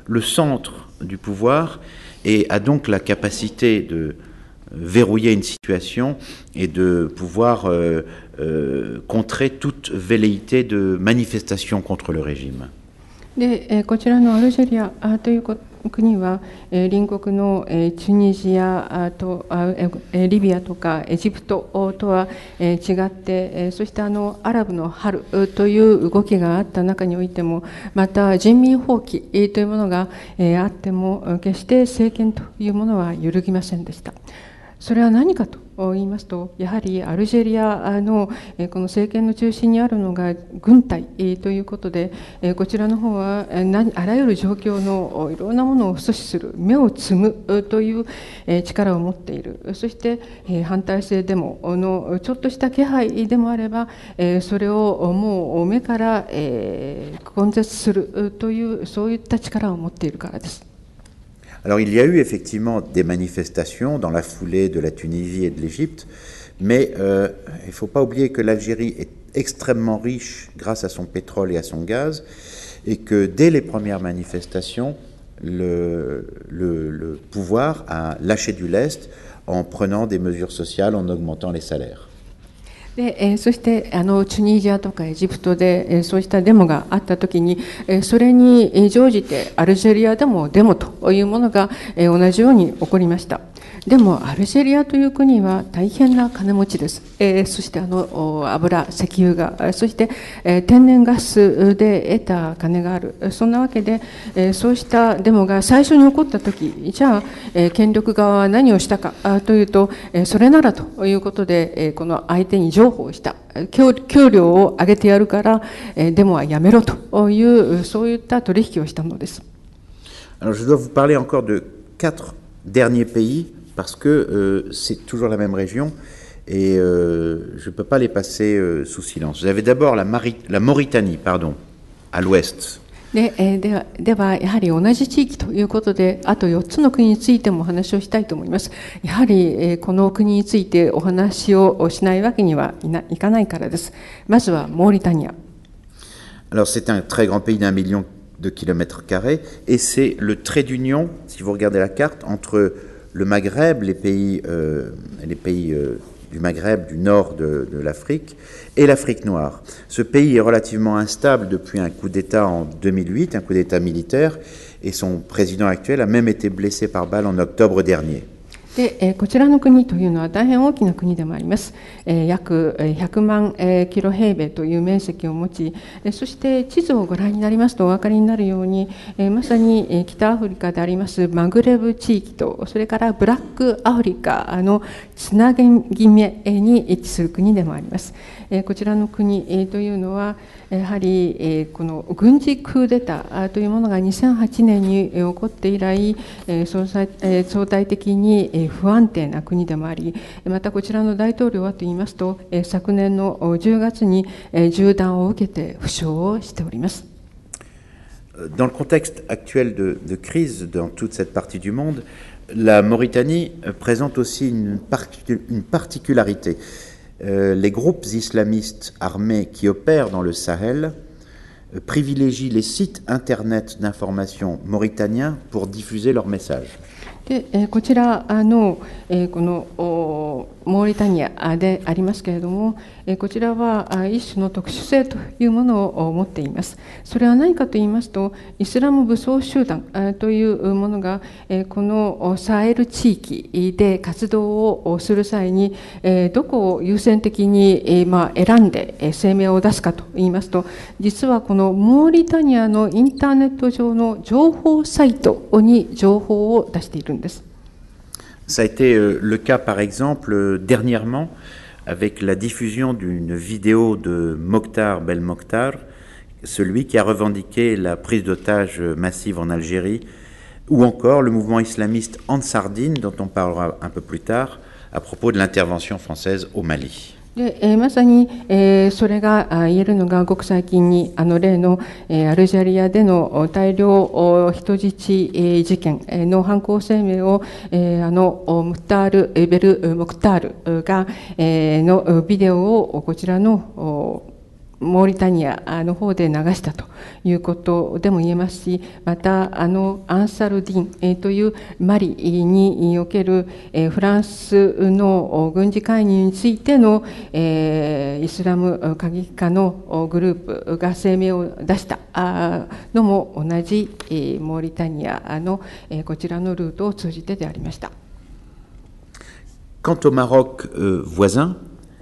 le centre du pouvoir et a donc la capacité de verrouiller une situation et de pouvoir euh, euh, contrer toute velléité de manifestation contre le régime. で、えーこちらのアルジェリアあというこ国は、えー隣国の、えーチュニジアあとあ、えーリビアとかエジプトとは、えー違って、えーそしてあのアラブの春という動きがあった中においても、また人民放棄えーというものが、えーあっても決して政権というものは揺るぎませんでした。それは何かと言いますと、やはりアルジェリアのこの政権の中心にあるのが軍隊ということで、こちらの方はあらゆる状況のいろんなものを阻止する、目をつむという力を持っている。そして反対性デモのちょっとした気配でもあれば、それをもう目から根絶するという、そういった力を持っているからです。 Alors il y a eu effectivement des manifestations dans la foulée de la Tunisie et de l'Égypte, mais euh, il ne faut pas oublier que l'Algérie est extrêmement riche grâce à son pétrole et à son gaz, et que dès les premières manifestations, le, le, le pouvoir a lâché du lest en prenant des mesures sociales, en augmentant les salaires. でえー、そしてあのチュニジアとかエジプトで、えー、そうしたデモがあったときに、えー、それに乗じてアルジェリアでもデモというものが、えー、同じように起こりました。でもアルジェリアという国は大変な金持ちです。えー、そしてあの油、石油が、そして、えー、天然ガスで得た金がある。そんなわけで、えー、そうしたデモが最初に起こったとき、じゃあ、えー、権力側は何をしたかというと、えー、それならということで、えー、この相手に譲歩をした。給, 給料を上げてやるから、えー、デモはやめろという、そういった取引をしたのです。 Alors je dois vous parler encore de quatre derniers pays. Parce que euh, c'est toujours la même région et euh, je ne peux pas les passer euh, sous silence. Vous avez d'abord la, Mari- la Mauritanie, pardon, à l'ouest. で, えー、で, はではやはり同じ地域ということで、あとよっつの国についてもお話をしたいと思います。やはり、えー、この国についてお話をしないわけにはいな、いかないからです。まずはモーリタニア。 Alors c'est un très grand pays d'un million de kilomètres carrés et c'est le trait d'union, si vous regardez la carte, entre le Maghreb, les pays, euh, les pays euh, du Maghreb, du nord de, de l'Afrique, et l'Afrique noire. Ce pays est relativement instable depuis un coup d'État en deux mille huit, un coup d'État militaire, et son président actuel a même été blessé par balle en octobre dernier. で、えー、こちらの国というのは大変大きな国でもあります。えー、約ひゃくまん、えー、キロ平米という面積を持ち、えー、そして地図をご覧になりますとお分かりになるように、えー、まさに、えー、北アフリカでありますマグレブ地域と、それからブラックアフリカのつなぎ目に位置する国でもあります。えー、こちらの国、えー、というのはやはり、えー、この軍事クーデターというものがにせんはちねんに起こって以来、えー、相対、えー、相対的に、えー不安定な国でもあり、またこちらの大統領はといいますと、昨年のじゅうがつに銃弾を受けて負傷をしております。 Dans le contexte actuel de, de crise dans toute cette partie du monde, la Mauritanie présente aussi une, partic- une particularité. Euh, les groupes islamistes armés qui opèrent dans le Sahel euh, privilégient les sites internet d'information mauritaniens pour diffuser leurs messages. でえー、こちらの、えー、このモーリタニアでありますけれども、えー、こちらは一種の特殊性というものを持っています。それは何かと言いますと、イスラム武装集団というものが、えー、このサヘル地域で活動をする際に、えー、どこを優先的に、えーまあ、選んで声明を出すかと言いますと、実はこのモーリタニアのインターネット上の情報サイトに情報を出しているんです。 Ça a été le cas, par exemple, dernièrement, avec la diffusion d'une vidéo de Mokhtar Belmokhtar, celui qui a revendiqué la prise d'otages massive en Algérie, ou encore le mouvement islamiste Ansardine, dont on parlera un peu plus tard, à propos de l'intervention française au Mali. でえー、まさに、えー、それが言えるのがごく最近にあの例の、えー、アルジェリアでの大量人質、えー、事件の犯行声明を、えー、あのムクタール・ベル・モクタールが、えー、のビデオをこちらのモーリタニアの方で流したということでも言えますし、またあのアンサルディン、えー、というマリにおける、えー、フランスの軍事介入についての、えー、イスラム過激派のグループが声明を出したのも同じ、えー、モーリタニアの、えー、こちらのルートを通じてでありました。 Quant au Maroc euh, voisin,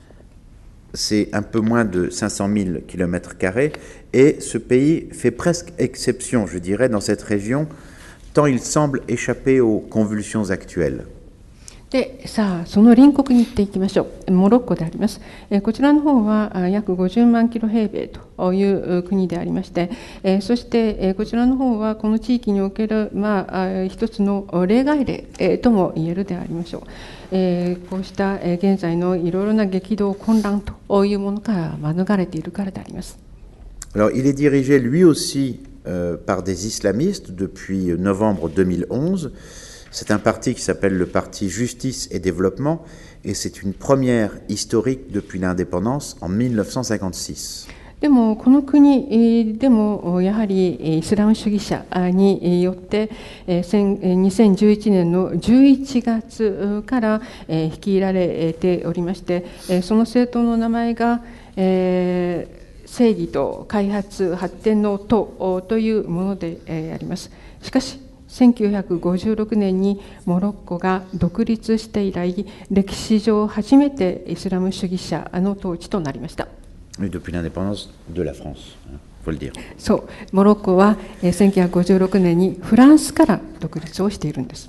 c'est un peu moins de cinq cent mille kilomètres carrés et ce pays fait presque exception, je dirais, dans cette région, tant il semble échapper aux convulsions actuelles. でさあ、その隣国に行っていきましょう。モロッコであります。えー、こちらの方は約ごじゅうまんキロ平米という国でありまして、えー、そして、えー、こちらの方はこの地域における、まあ、一つの例外例、えー、とも言えるでありましょう。えー、こうした、えー、現在のいろいろな激動混乱というものから免れているからであります。 Alors, il est dirigé lui aussi euh, par des islamistes depuis novembre deux mille onze. C'est un parti qui s'appelle le Parti Justice et Développement et c'est une première historique depuis l'indépendance en mille neuf cent cinquante-six. でもこの国でもやはりイスラム主義者によってにせんじゅういちねんのじゅういちがつから率いられておりまして、その政党の名前が正義と開発発展の党というものであります。しかしせんきゅうひゃくごじゅうろくねんにモロッコが独立して以来、歴史上初めてイスラム主義者の統治となりました。 Depuis l'indépendance de la France, faut le dire. そう、モロッコはせんきゅうひゃくごじゅうろくねんにフランスから独立をしているんです。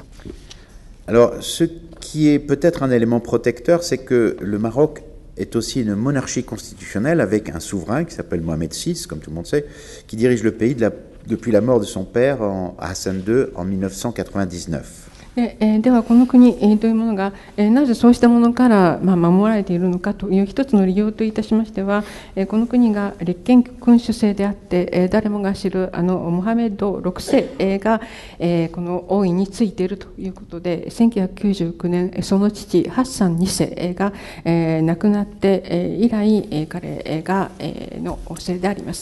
Alors, ce qui est peut-être un élément protecteur, c'est que le Maroc est aussi une monarchie constitutionnelle avec un souverain qui s'appelle Mohamed six, comme tout le monde sait, qui dirige le pays de la depuis la mort de son père, en, Hassan deux, en mille neuf cent quatre-vingt-dix-neuf. で, えー、ではこの国、えー、というものが、えー、なぜそうしたものから、まあ、守られているのかという一つの理由といたしましては、えー、この国が立憲君主制であって、えー、誰もが知るあのモハメドろくせいが、えー、この王位についているということで、せんきゅうひゃくきゅうじゅうきゅうねんその父ハッサンにせいが、えー、亡くなって、えー、以来、えー、彼が、えー、のせいであります。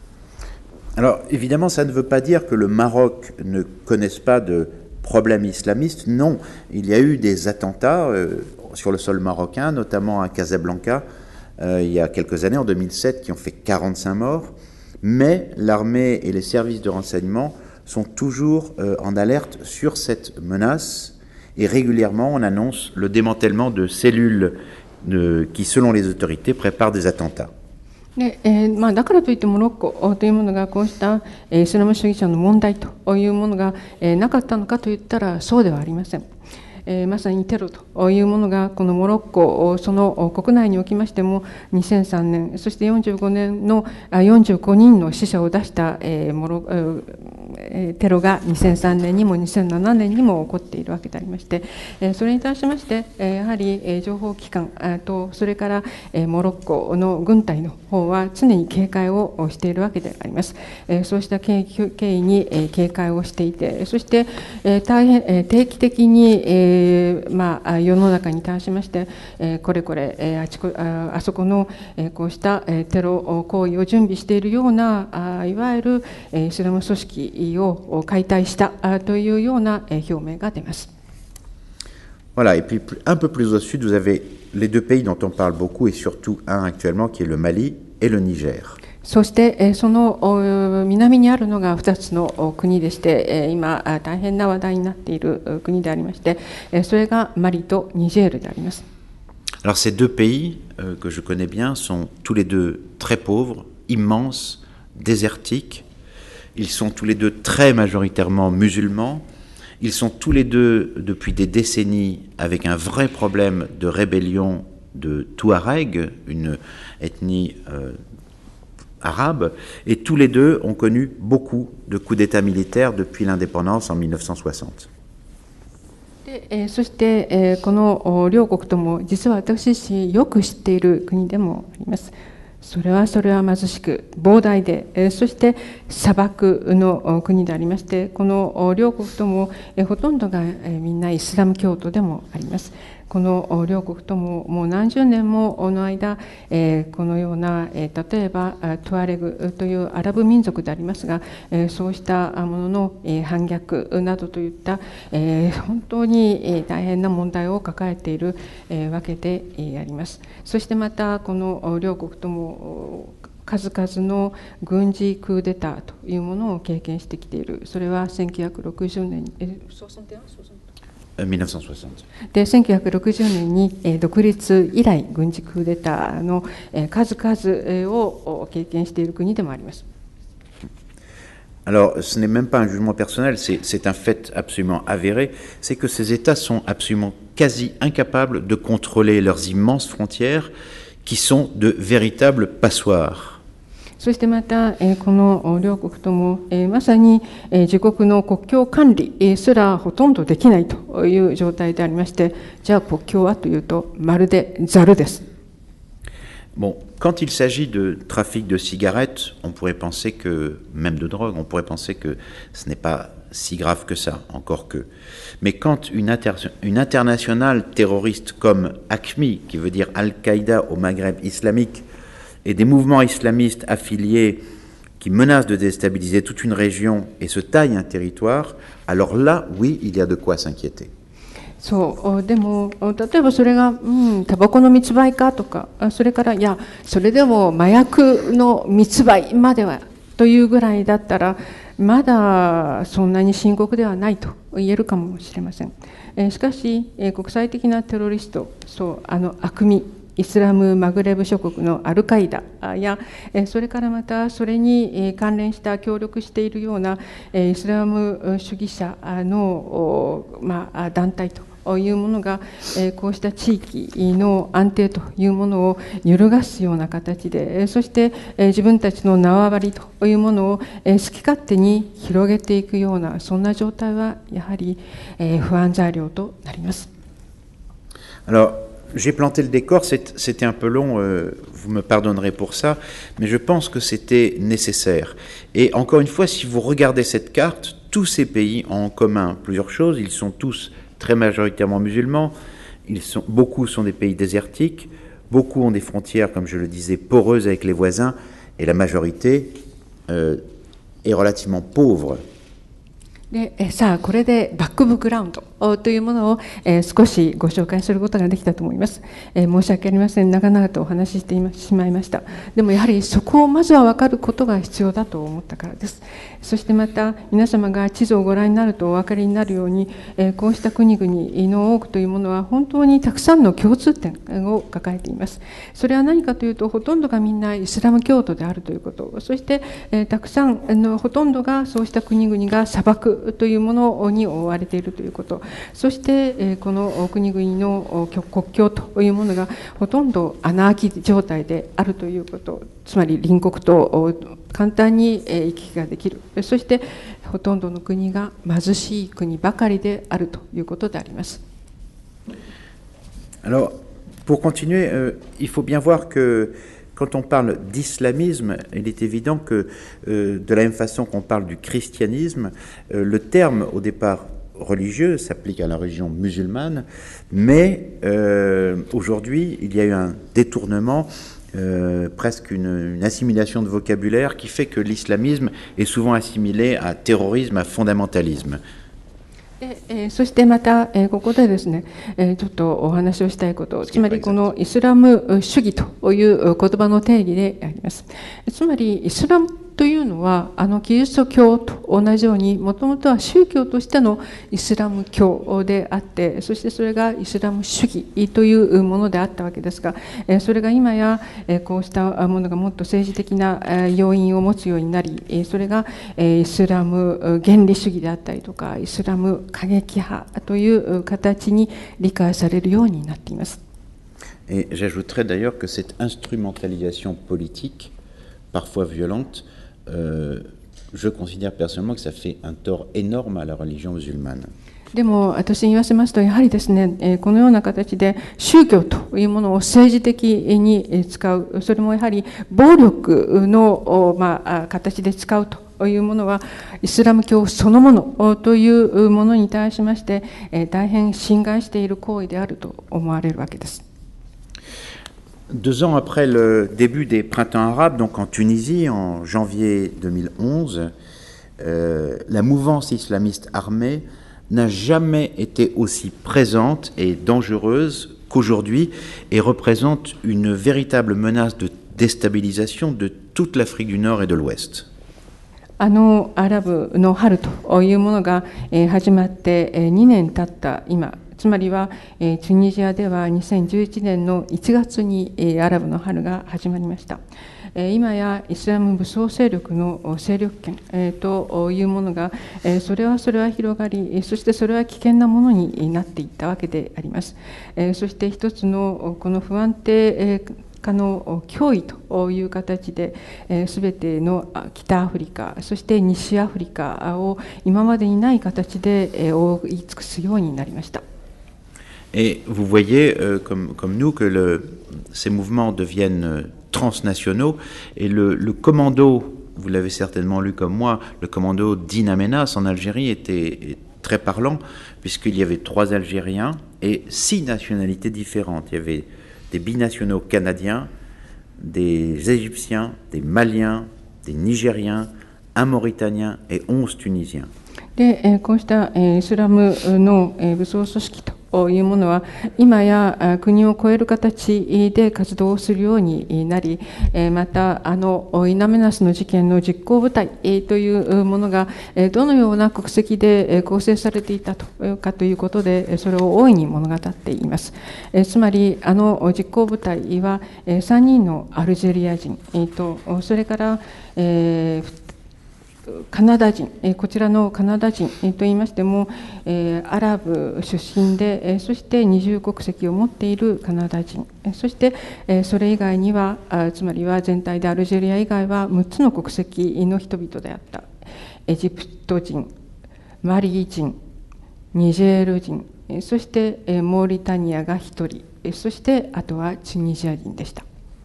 Alors, évidemment, ça ne veut pas dire que le Maroc ne connaisse pas de problèmes islamistes. Non, il y a eu des attentats euh, sur le sol marocain, notamment à Casablanca, euh, il y a quelques années, en deux mille sept, qui ont fait quarante-cinq morts. Mais l'armée et les services de renseignement sont toujours euh, en alerte sur cette menace. Et régulièrement, on annonce le démantèlement de cellules de, qui, selon les autorités, préparent des attentats. でえーまあ、だからといってモロッコというものがこうしたイスラム主義者の問題というものが、えー、なかったのかといったらそうではありません。えー、まさにテロというものがこのモロッコその国内におきましてもにせんさんねんそしてよんじゅうごねんのよんじゅうごにんの死者を出した、えーモロえー、テロがにせんさんねんにもにせんななねんにも起こっているわけでありまして、えー、それに対しまして、えー、やはり、えー、情報機関とそれから、えー、モロッコの軍隊の方は常に警戒をしているわけであります。えー、そうした経緯に、えー、警戒をしていて、そして、えー、大変、えー、定期的に、えーえーまあ、世の中に対しまして、えー、これこれ、えー、あちこ あ, あそこの、えー、こうした、えー、テロ行為を準備しているようなあいわゆる、えー、イスラム組織を解体したあというような、えー、表明が出ます。 Voilà, et puis un peu plus au sud, vous avez les deux pays dont on parle beaucoup et surtout un actuellement qui est le Mali et le Niger. そしてその南にあるのがふたつの国でして今大変な話題になっている国でありましてそれがマリとニジェールであります。 Alors ces deux pays euh, que je connais bien sont tous les deux très pauvres, immenses, désertiques. Ils sont tous les deux très majoritairement musulmans. Ils sont tous les deux depuis des décennies avec un vrai problème de rébellion de Touareg, une ethnie euh, arabe, et tous les deux ont connu beaucoup de coups d'État militaires depuis l'indépendance en mille neuf cent soixante. でえー、そして、えー、この両国とも実は私自身よく知っている国でもあります。それはそれは貧しく膨大で、えー、そして砂漠の国でありまして、この両国とも、えー、ほとんどが、えー、みんなイスラム教徒でもあります。 この両国とももう何十年もの間、えー、このような、えー、例えばトゥアレグというアラブ民族でありますが、えー、そうしたものの、えー、反逆などといった、えー、本当に、えー、大変な問題を抱えている、えー、わけで、えー、あります。そしてまたこの両国とも数々の軍事クーデターというものを経験してきている。それはせんきゅうひゃくろくじゅうねんに、えでせんきゅうひゃくろくじゅうねんに独立以来軍事クーデターの数々を経験している国でもあります。 Alors, ce n'est même pas un jugement personnel, c'est un fait absolument avéré, c'est que ces États sont absolument quasi incapables de contrôler leurs immenses frontières, qui sont de véritables passoires. そしてまた、この両国とも、まさに自国の国境管理すらほとんどできないという状態でありまして、じゃあ国境はというと、まるでザルです。 Bon, quand il s'agit de trafic de cigarettes, on pourrait penser que, même de drogue, on pourrait penser que ce n'est pas si grave que ça, encore que. Mais quand une, inter une internationale terroriste comme A Q M I, qui veut dire Al-Qaïda au Maghreb islamique, et des mouvements islamistes affiliés qui menacent de déstabiliser toute une région et se taillent un territoire, alors là, oui, il y a de quoi s'inquiéter. そうでも例えばそれが、うん、タバコの密売かとか、それからいやそれでも麻薬の密売まではというぐらいだったらまだそんなに深刻ではないと言えるかもしれません。えしかし、え国際的なテロリスト、そうあのアクミイスラム・マグレブ諸国のアルカイダやそれからまたそれに関連した協力しているようなイスラム主義者の、まあ、団体というものがこうした地域の安定というものを揺るがすような形で、そして自分たちの縄張りというものを好き勝手に広げていくようなそんな状態はやはり不安材料となります。 Alors, j'ai planté le décor, c'était un peu long, euh, vous me pardonnerez pour ça, mais je pense que c'était nécessaire. Et encore une fois, si vous regardez cette carte, tous ces pays ont en commun plusieurs choses. Ils sont tous très majoritairement musulmans, ils sont, beaucoup sont des pays désertiques, beaucoup ont des frontières, comme je le disais, poreuses avec les voisins, et la majorité euh, est relativement pauvre. でさあこれでバックグラウンドというものを、えー、少しご紹介することができたと思います。えー、申し訳ありません、長々とお話ししてしまいました。でもやはりそこをまずは分かることが必要だと思ったからです。そしてまた皆様が地図をご覧になるとお分かりになるように、えー、こうした国々の多くというものは本当にたくさんの共通点を抱えています。それは何かというと、ほとんどがみんなイスラム教徒であるということ、そして、えー、たくさんのほとんどがそうした国々が砂漠というものに覆われているということ、そしてこの国々の国境というものがほとんど穴あき状態であるということ、つまり隣国と簡単に行き来ができる、そしてほとんどの国が貧しい国ばかりであるということであります。 Alors, pour continuer, euh, il faut bien voir que quand on parle d'islamisme, il est évident que, euh, de la même façon qu'on parle du christianisme, euh, le terme au départ religieux s'applique à la religion musulmane, mais euh, aujourd'hui, il y a eu un détournement, euh, presque une, une assimilation de vocabulaire qui fait que l'islamisme est souvent assimilé à terrorisme, à fondamentalisme. でえー、そしてまた、えー、ここでですね、えー、ちょっとお話をしたいこと、つまりこのイスラム主義という言葉の定義であります。つまりイスラムというのはあのキリスト教と同じようにもともとは宗教としてのイスラム教であって、そしてそれがイスラム主義というものであったわけですが、それが今やこうしたものがもっと政治的な要因を持つようになり、それがイスラム原理主義であったりとかイスラム過激派という形に理解されるようになっています。 Et j'ajouterais d'ailleurs que cette instrumentalisation politique, parfois violente, Euh, je considère personnellement que ça fait un tort énorme à la religion musulmane. でも私に言わせますと、やはりですね、このような形で宗教というものを政治的に使う、それもやはり暴力の、まあ、形で使うとというものは、イスラム教そのものというものに対しまして、大変侵害している行為であると思われるわけです。 Deux ans après le début des printemps arabes, donc en Tunisie, en janvier deux mille onze, euh, la mouvance islamiste armée n'a jamais été aussi présente et dangereuse qu'aujourd'hui et représente une véritable menace de déstabilisation de toute l'Afrique du Nord et de l'Ouest. あのアラブの春というものが始まってにねん経った今、つまりはチュニジアではにせんじゅういちねんのいちがつにアラブの春が始まりました。今やイスラム武装勢力の勢力圏というものがそれはそれは広がり、そしてそれは危険なものになっていったわけであります。そして一つのこの不安定化の脅威という形で、すべての北アフリカ、そして西アフリカを今までにない形で覆い尽くすようになりました。 Et vous voyez, euh, comme, comme nous, que le, ces mouvements deviennent transnationaux et le, le commando, vous l'avez certainement lu comme moi, le commando d'In Amenas en Algérie était très parlant puisqu'il y avait trois Algériens et six nationalités différentes. Il y avait des binationaux canadiens, des Égyptiens, des Maliens, des Nigériens, un Mauritanien et onze Tunisiens. で、こうしたイスラムの武装組織というものは今や国を超える形で活動するようになり、またあのインアメナスの事件の実行部隊というものがどのような国籍で構成されていたかということで、それを大いに物語っています。つまりあの実行部隊はさんにんのアルジェリア人と、それからえーカナダ人、こちらのカナダ人といいましても、アラブ出身で、そして二重国籍を持っているカナダ人、そしてそれ以外には、つまりは全体でアルジェリア以外はむっつの国籍の人々であった。エジプト人、マリ人、ニジェール人、そしてモーリタニアがひとり、そしてあとはチュニジア人でした。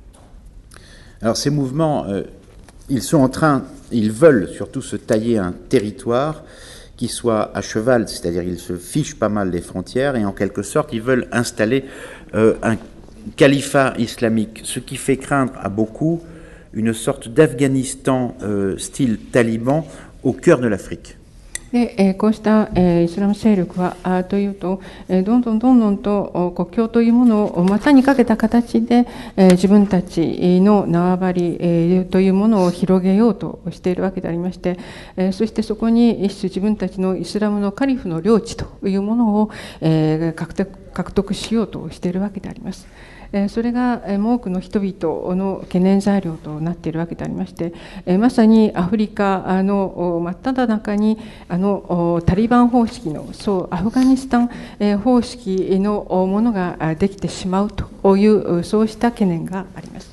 Alors ces mouvements, euh, ils sont en train, ils veulent surtout se tailler un territoire qui soit à cheval, c'est-à-dire ils se fichent pas mal les frontières et en quelque sorte ils veulent installer euh, un califat islamique, ce qui fait craindre à beaucoup une sorte d'Afghanistan euh, style taliban au cœur de l'Afrique. でこうしたイスラム勢力はというと、どんどんどんどんと国境というものを股にかけた形で自分たちの縄張りというものを広げようとしているわけでありまして、そしてそこに一種自分たちのイスラムのカリフの領地というものを獲得しようとしているわけであります。それが多くの人々の懸念材料となっているわけでありまして、まさにアフリカの真っ只中にあのタリバン方式のそうアフガニスタン方式のものができてしまうというそうした懸念があります。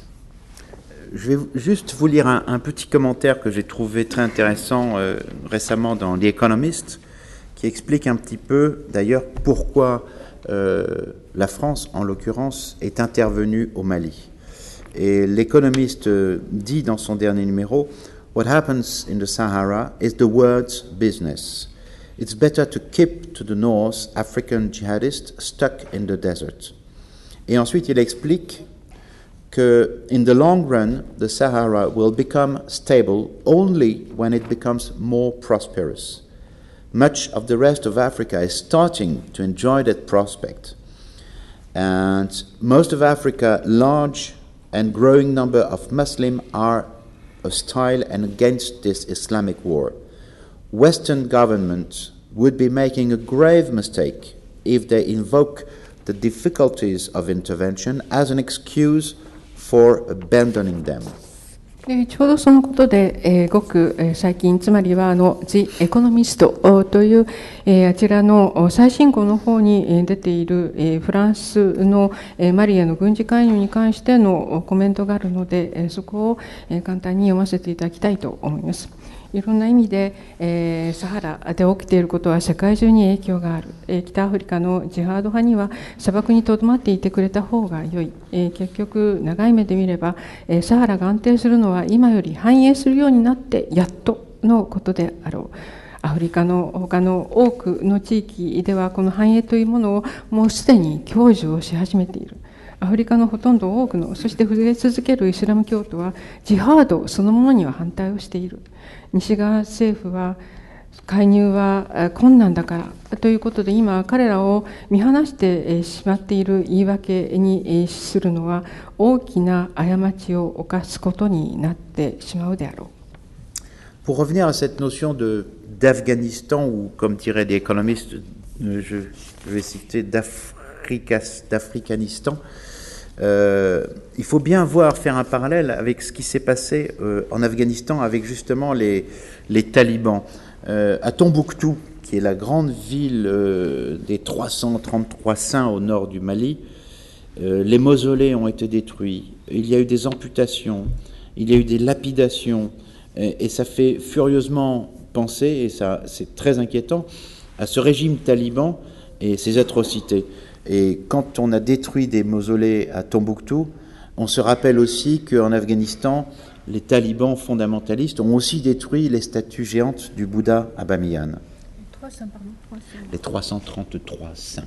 Je vais juste vous lire un, un petit commentaire que j'ai trouvé très intéressant euh, récemment dans The Economist, qui explique un petit peu d'ailleurs pourquoi euh, la France, en l'occurrence, est intervenue au Mali. Et l'économiste dit dans son dernier numéro, « What happens in the Sahara is the world's business. It's better to keep to the North African jihadists stuck in the desert. » Et ensuite, il explique que, in the long run, the Sahara will become stable only when it becomes more prosperous. Much of the rest of Africa is starting to enjoy that prospect. And most of Africa, large and growing number of Muslims are hostile and against this Islamic war. Western governments would be making a grave mistake if they invoke the difficulties of intervention as an excuse for abandoning them. でちょうどそのことで、えー、ごく、えー、最近、つまりはあの「The Economist」という、えー、あちらの最新号の方に、えー、出ている、えー、フランスの、えー、マリへの軍事介入に関してのコメントがあるので、えー、そこを、えー、簡単に読ませていただきたいと思います。いろんな意味で、えー、サハラで起きていることは世界中に影響がある、えー、北アフリカのジハード派には砂漠にとどまっていてくれた方が良い、えー、結局長い目で見れば、えー、サハラが安定するのは今より繁栄するようになってやっとのことであろう。アフリカの他の多くの地域ではこの繁栄というものをもうすでに享受をし始めている。アフリカのほとんど多くの、そして増え続けるイスラム教徒はジハードそのものには反対をしている。西側政府は介入は困難だからということで、今彼らを見放してしまっている言い訳にするのは大きな過ちを犯すことになってしまうであろう。 Pour revenir à cette notion de, d'Afghanistan, ou comme diraient des économistes, je, je vais citer d'Africa, d'Africanistan, euh, il faut bien voir, faire un parallèle avec ce qui s'est passé euh, en Afghanistan avec justement les, les talibans. Euh, à Tombouctou, qui est la grande ville euh, des trois cent trente-trois saints au nord du Mali, euh, les mausolées ont été détruits, il y a eu des amputations, il y a eu des lapidations, et, et ça fait furieusement penser, et ça c'est très inquiétant, à ce régime taliban et ses atrocités. Et quand on a détruit des mausolées à Tombouctou, on se rappelle aussi qu'en Afghanistan, les talibans fondamentalistes ont aussi détruit les statues géantes du Bouddha à Bamiyan. Les trois cent trente-trois saints.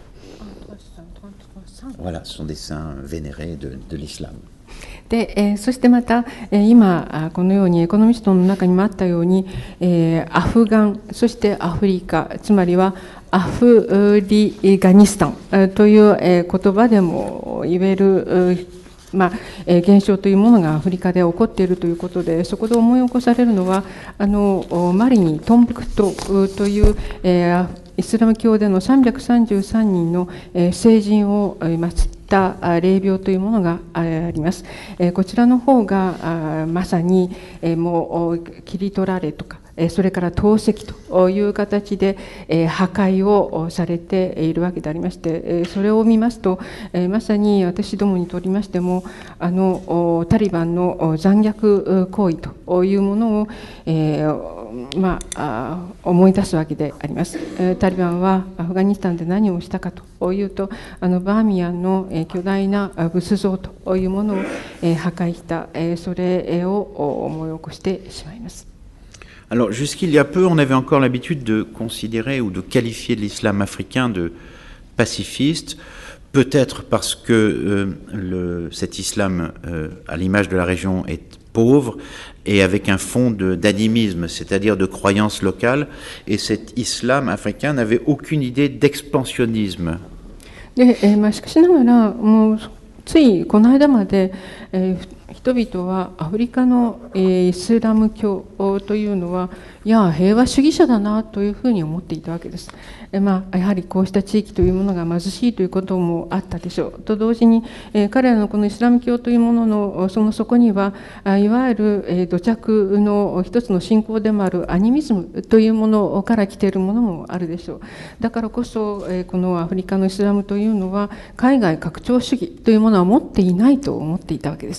Voilà, ce sont des saints vénérés de, de l'islam. でえー、そしてまた、えー、今このようにエコノミストの中にもあったように、えー、アフガン、そしてアフリカ、つまりはアフリガニスタン、えー、という、えー、言葉でも言える、まあえー、現象というものがアフリカで起こっているということで、そこで思い起こされるのはあのマリにトンブクトという、えー、イスラム教でのさんびゃくさんじゅうさんにんの、えー、聖人を祀った霊廟というものがあります。えー、こちらの方があまさに、えー、もう切り取られとか、それから投石という形で破壊をされているわけでありまして、それを見ますとまさに私どもにとりましてもあのタリバンの残虐行為というものを、えーまあ、思い出すわけであります。タリバンはアフガニスタンで何をしたかというと、あのバーミヤンの巨大な仏像というものを破壊した、それを思い起こしてしまいます。 Alors, jusqu'il y a peu, on avait encore l'habitude de considérer ou de qualifier l'islam africain de pacifiste, peut-être parce que euh, le, cet islam, euh, à l'image de la région, est pauvre et avec un fond de, d'animisme, c'est-à-dire de croyance locale, et cet islam africain n'avait aucune idée d'expansionnisme. でえーまあ、しかしながらもうついこの間まで、えー人々はアフリカのイスラム教というのはいや平和主義者だなというふうに思っていたわけです。まあ、やはりこうした地域というものが貧しいということもあったでしょう。と同時に彼らのこのイスラム教というもののその底にはいわゆる土着の一つの信仰でもあるアニミズムというものから来ているものもあるでしょう。だからこそこのアフリカのイスラムというのは海外拡張主義というものは持っていないと思っていたわけです。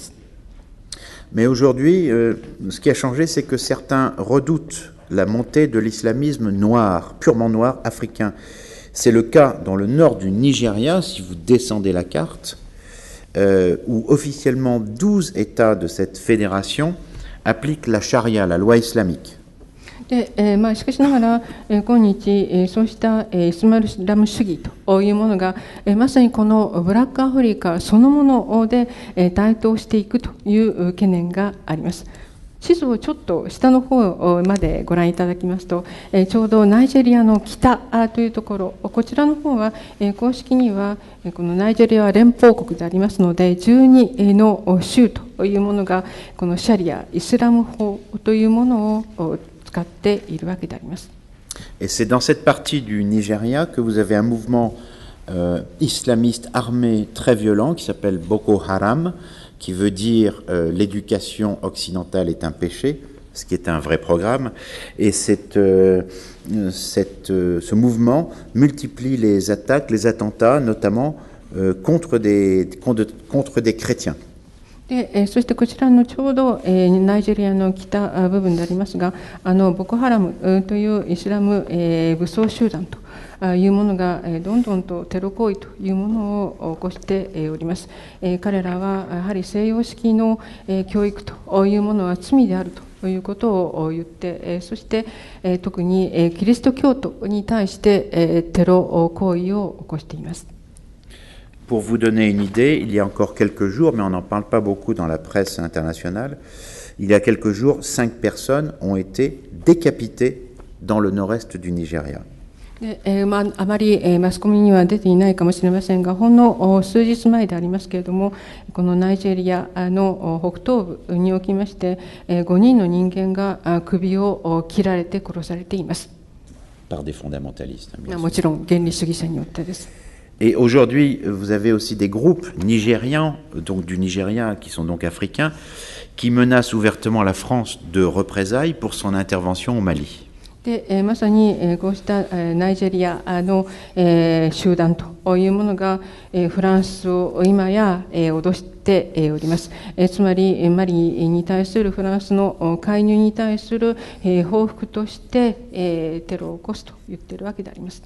Mais aujourd'hui, euh, ce qui a changé, c'est que certains redoutent la montée de l'islamisme noir, purement noir, africain. C'est le cas dans le nord du Nigeria, si vous descendez la carte, euh, où officiellement douze États de cette fédération appliquent la charia, la loi islamique. でえーまあ、しかしながら、えー、今日、えー、そうした、えー、イスラム主義というものが、えー、まさにこのブラックアフリカそのもので、えー、台頭していくという懸念があります。地図をちょっと下の方までご覧いただきますと、えー、ちょうどナイジェリアの北というところ、こちらの方は、えー、公式にはこのナイジェリアは連邦国でありますのでじゅうにの州というものがこのシャリアイスラム法というものを Et c'est dans cette partie du Nigeria que vous avez un mouvement euh, islamiste armé très violent qui s'appelle Boko Haram, qui veut dire euh, l'éducation occidentale est un péché, ce qui est un vrai programme. Et cette, euh, cette, euh, ce mouvement multiplie les attaques, les attentats, notamment euh, contre, des, contre, contre des chrétiens. でえー、そしてこちらのちょうど、えー、ナイジェリアの北部分でありますが、あのボコハラムというイスラム、えー、武装集団というものが、えー、どんどんとテロ行為というものを起こして、えー、おります。えー、彼らはやはり西洋式の、えー、教育というものは罪であるということを言って、えー、そして、えー、特に、えー、キリスト教徒に対して、えー、テロ行為を起こしています。 Pour vous donner une idée, il y a encore quelques jours, mais on n'en parle pas beaucoup dans la presse internationale, il y a quelques jours, cinq personnes ont été décapitées dans le nord-est du Nigeria. でえーまあ、あまり、えー、マスコミには出ていないかもしれませんが、ほんの数日前でありますけれども、このナイジェリアの北東部におきまして、えー、ごにんの人間が首を切られて殺されています。 Par des fondamentalistes, bien sûr. もちろん原理主義者によってです。 Et aujourd'hui, vous avez aussi des groupes nigérians, donc du Nigeria, qui sont donc africains, qui menacent ouvertement la France de représailles pour son intervention au Mali. でえー、まさに、えー、こうした、えー、ナイジェリアの、えー、集団というものが、えー、フランスを今や、えー、脅して、えー、おります。えー、つまりマリに対するフランスの介入に対する、えー、報復として、えー、テロを起こすと言っているわけであります。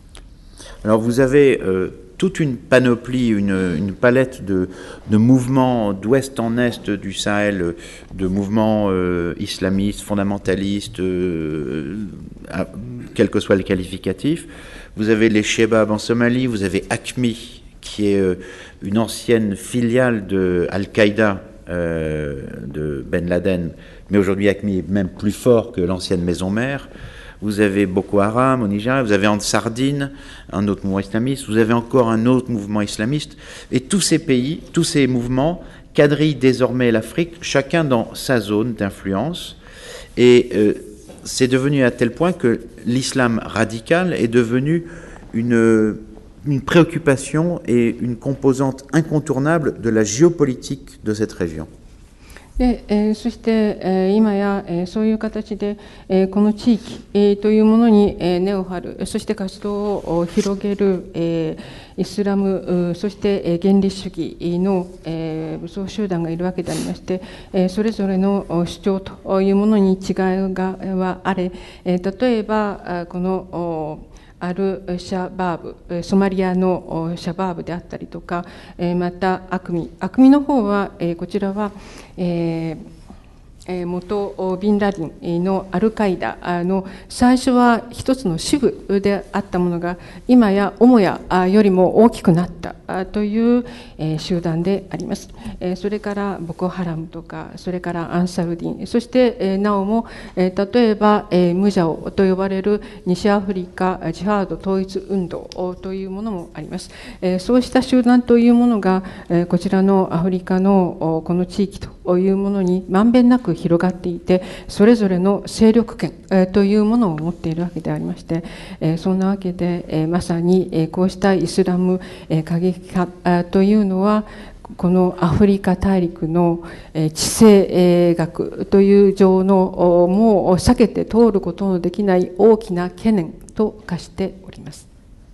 Alors vous avez euh, toute une panoplie, une, une palette de, de mouvements d'ouest en est du Sahel, de mouvements euh, islamistes, fondamentalistes, euh, à, quel que soit le qualificatif. Vous avez les Shebab en Somalie, vous avez AQMI, qui est euh, une ancienne filiale de Al-Qaïda, euh, de Ben Laden, mais aujourd'hui AQMI est même plus fort que l'ancienne maison mère. Vous avez Boko Haram au Nigeria, vous avez Ansar Dine, un autre mouvement islamiste, vous avez encore un autre mouvement islamiste, et tous ces pays, tous ces mouvements quadrillent désormais l'Afrique, chacun dans sa zone d'influence, et euh, c'est devenu à tel point que l'islam radical est devenu une, une préoccupation et une composante incontournable de la géopolitique de cette région. でえー、そして、えー、今や、えー、そういう形で、えー、この地域、えー、というものに、えー、根を張る、そして活動を広げる、えー、イスラム、そして、えー、原理主義の、えー、武装集団がいるわけでありまして、えー、それぞれの主張というものに違いがはあれ、えー、例えばこのアル・シャバーブ、ソマリアのシャバーブであったりとか、またアクミ、アクミの方は、こちらは、えー元ビンラディンのアルカイダの最初は一つの支部であったものが今や母屋よりも大きくなったという集団であります。それからボコハラムとか、それからアンサルディン、そしてなおも例えばムジャオと呼ばれる西アフリカジハード統一運動というものもあります。そうした集団というものがこちらのアフリカのこの地域というものにまんべんなく広がっていて、それぞれの勢力圏というものを持っているわけでありまして、そんなわけでまさにこうしたイスラム過激派というのはこのアフリカ大陸の地政学という上のもう避けて通ることのできない大きな懸念と化しております。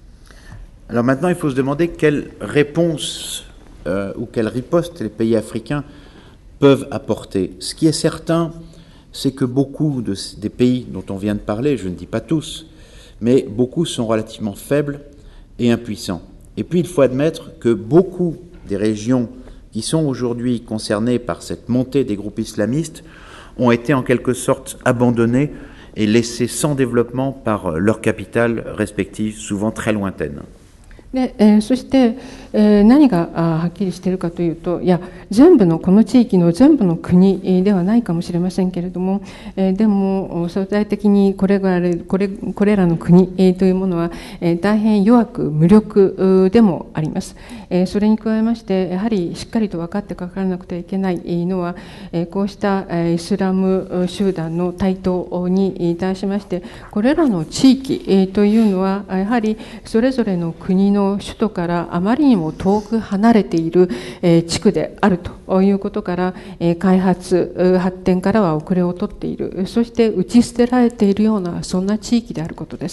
Alors maintenant, il faut se demander quelle réponse euh, ou quelle riposte les pays africains peuvent apporter. Ce qui est certain, c'est que beaucoup de, des pays dont on vient de parler, je ne dis pas tous, mais beaucoup sont relativement faibles et impuissants. Et puis il faut admettre que beaucoup des régions qui sont aujourd'hui concernées par cette montée des groupes islamistes ont été en quelque sorte abandonnées et laissées sans développement par leurs capitales respectives, souvent très lointaines. でえー、そして、えー、何がはっきりしているかというと、いや全部のこの地域の全部の国ではないかもしれませんけれども、えー、でも相対的にこれがこれこれらの国、えー、というものは、えー、大変弱く無力でもあります。えー、それに加えましてやはりしっかりと分かってかからなくてはいけないのは、えー、こうしたイスラム集団の台頭に対しまして、これらの地域、えー、というのはやはりそれぞれの国の首都からあまりにも遠く離れている地区であるということから、開発発展からは遅れをとっている、そして打ち捨てられているようなそんな地域であることです。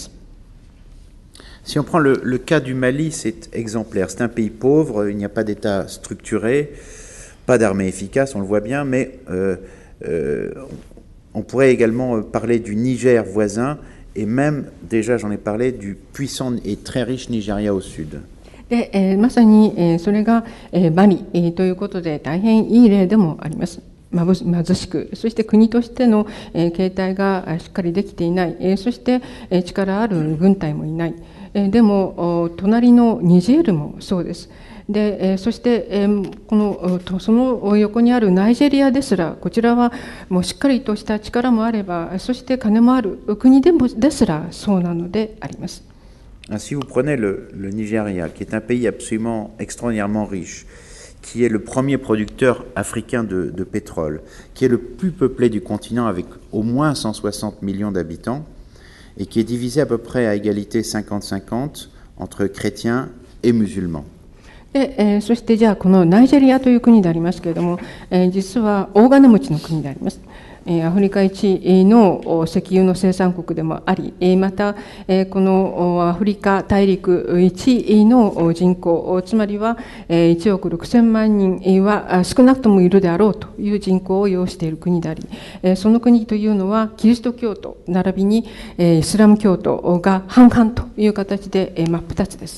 Si on prend le, le cas du Mali, c'est exemplaire. C'est un pays pauvre, il n'y a pas d'État structuré, pas d'armée efficace, on le voit bien, mais euh, euh, on pourrait également parler du Niger voisin, et même, déjà j'en ai parlé, du puissant et très riche Nigeria au sud. でえー、まさに、えー、それが、えー、マリ、えー、ということで大変いい例でもあります。 貧しく、そして国としての形態がしっかりできていない、そして力ある軍隊もいない。でも隣のニジェールもそうです。でそしてこのその横にあるナイジェリアですら、こちらはもうしっかりとした力もあれば、そして金もある国でもですらそうなのであります。 Si vous prenez le, le Nigeria, qui est un pays absolument extraordinairement riche, qui est le premier producteur africain de, de pétrole, qui est le plus peuplé du continent avec au moins cent soixante millions d'habitants, et qui est divisé à peu près à égalité cinquante cinquante entre chrétiens et musulmans. でえー、そしてじゃあこのナイジェリアという国でありますけれども、えー、実は大金持ちの国であります。えー、アフリカ一の石油の生産国でもあり、えー、また、えー、このアフリカ大陸一の人口、つまりは、えー、いちおくろくせんまんにんは少なくともいるであろうという人口を要している国であり、えー、その国というのはキリスト教徒並びに、えー、イスラム教徒が半々という形で、えー、真っ二つです。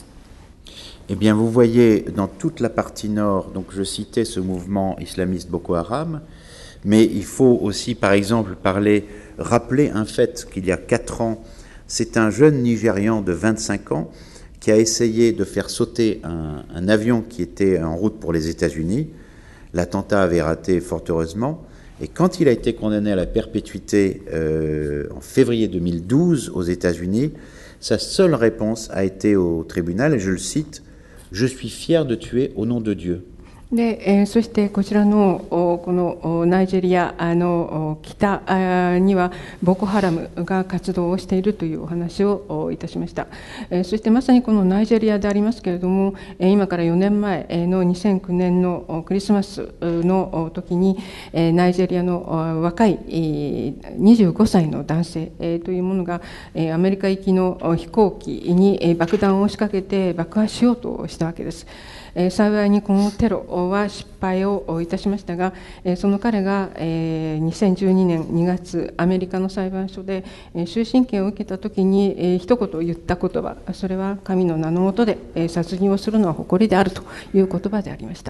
Eh bien, vous voyez dans toute la partie nord, donc je citais ce mouvement islamiste Boko Haram, mais il faut aussi, par exemple, parler, rappeler un fait qu'il y a quatre ans, c'est un jeune Nigérian de vingt-cinq ans qui a essayé de faire sauter un, un avion qui était en route pour les États-Unis. L'attentat avait raté fort heureusement, et quand il a été condamné à la perpétuité euh, en février deux mille douze aux États-Unis, sa seule réponse a été au tribunal, et je le cite, « Je suis fier de tuer au nom de Dieu ». でえー、そしてこちらのこのナイジェリアの北にはボコハラムが活動をしているというお話をいたしました。えー、そしてまさにこのナイジェリアでありますけれども、今からよねんまえのにせんきゅうねんのクリスマスの時にナイジェリアの若いにじゅうごさいの男性というものがアメリカ行きの飛行機に爆弾を仕掛けて爆破しようとしたわけです。幸いにこのテロは失敗をいたしましたが、その彼がにせんじゅうにねんにがつアメリカの裁判所で終身刑を受けたときに一言言った言葉、それは神の名の下で殺人をするのは誇りであるという言葉でありました。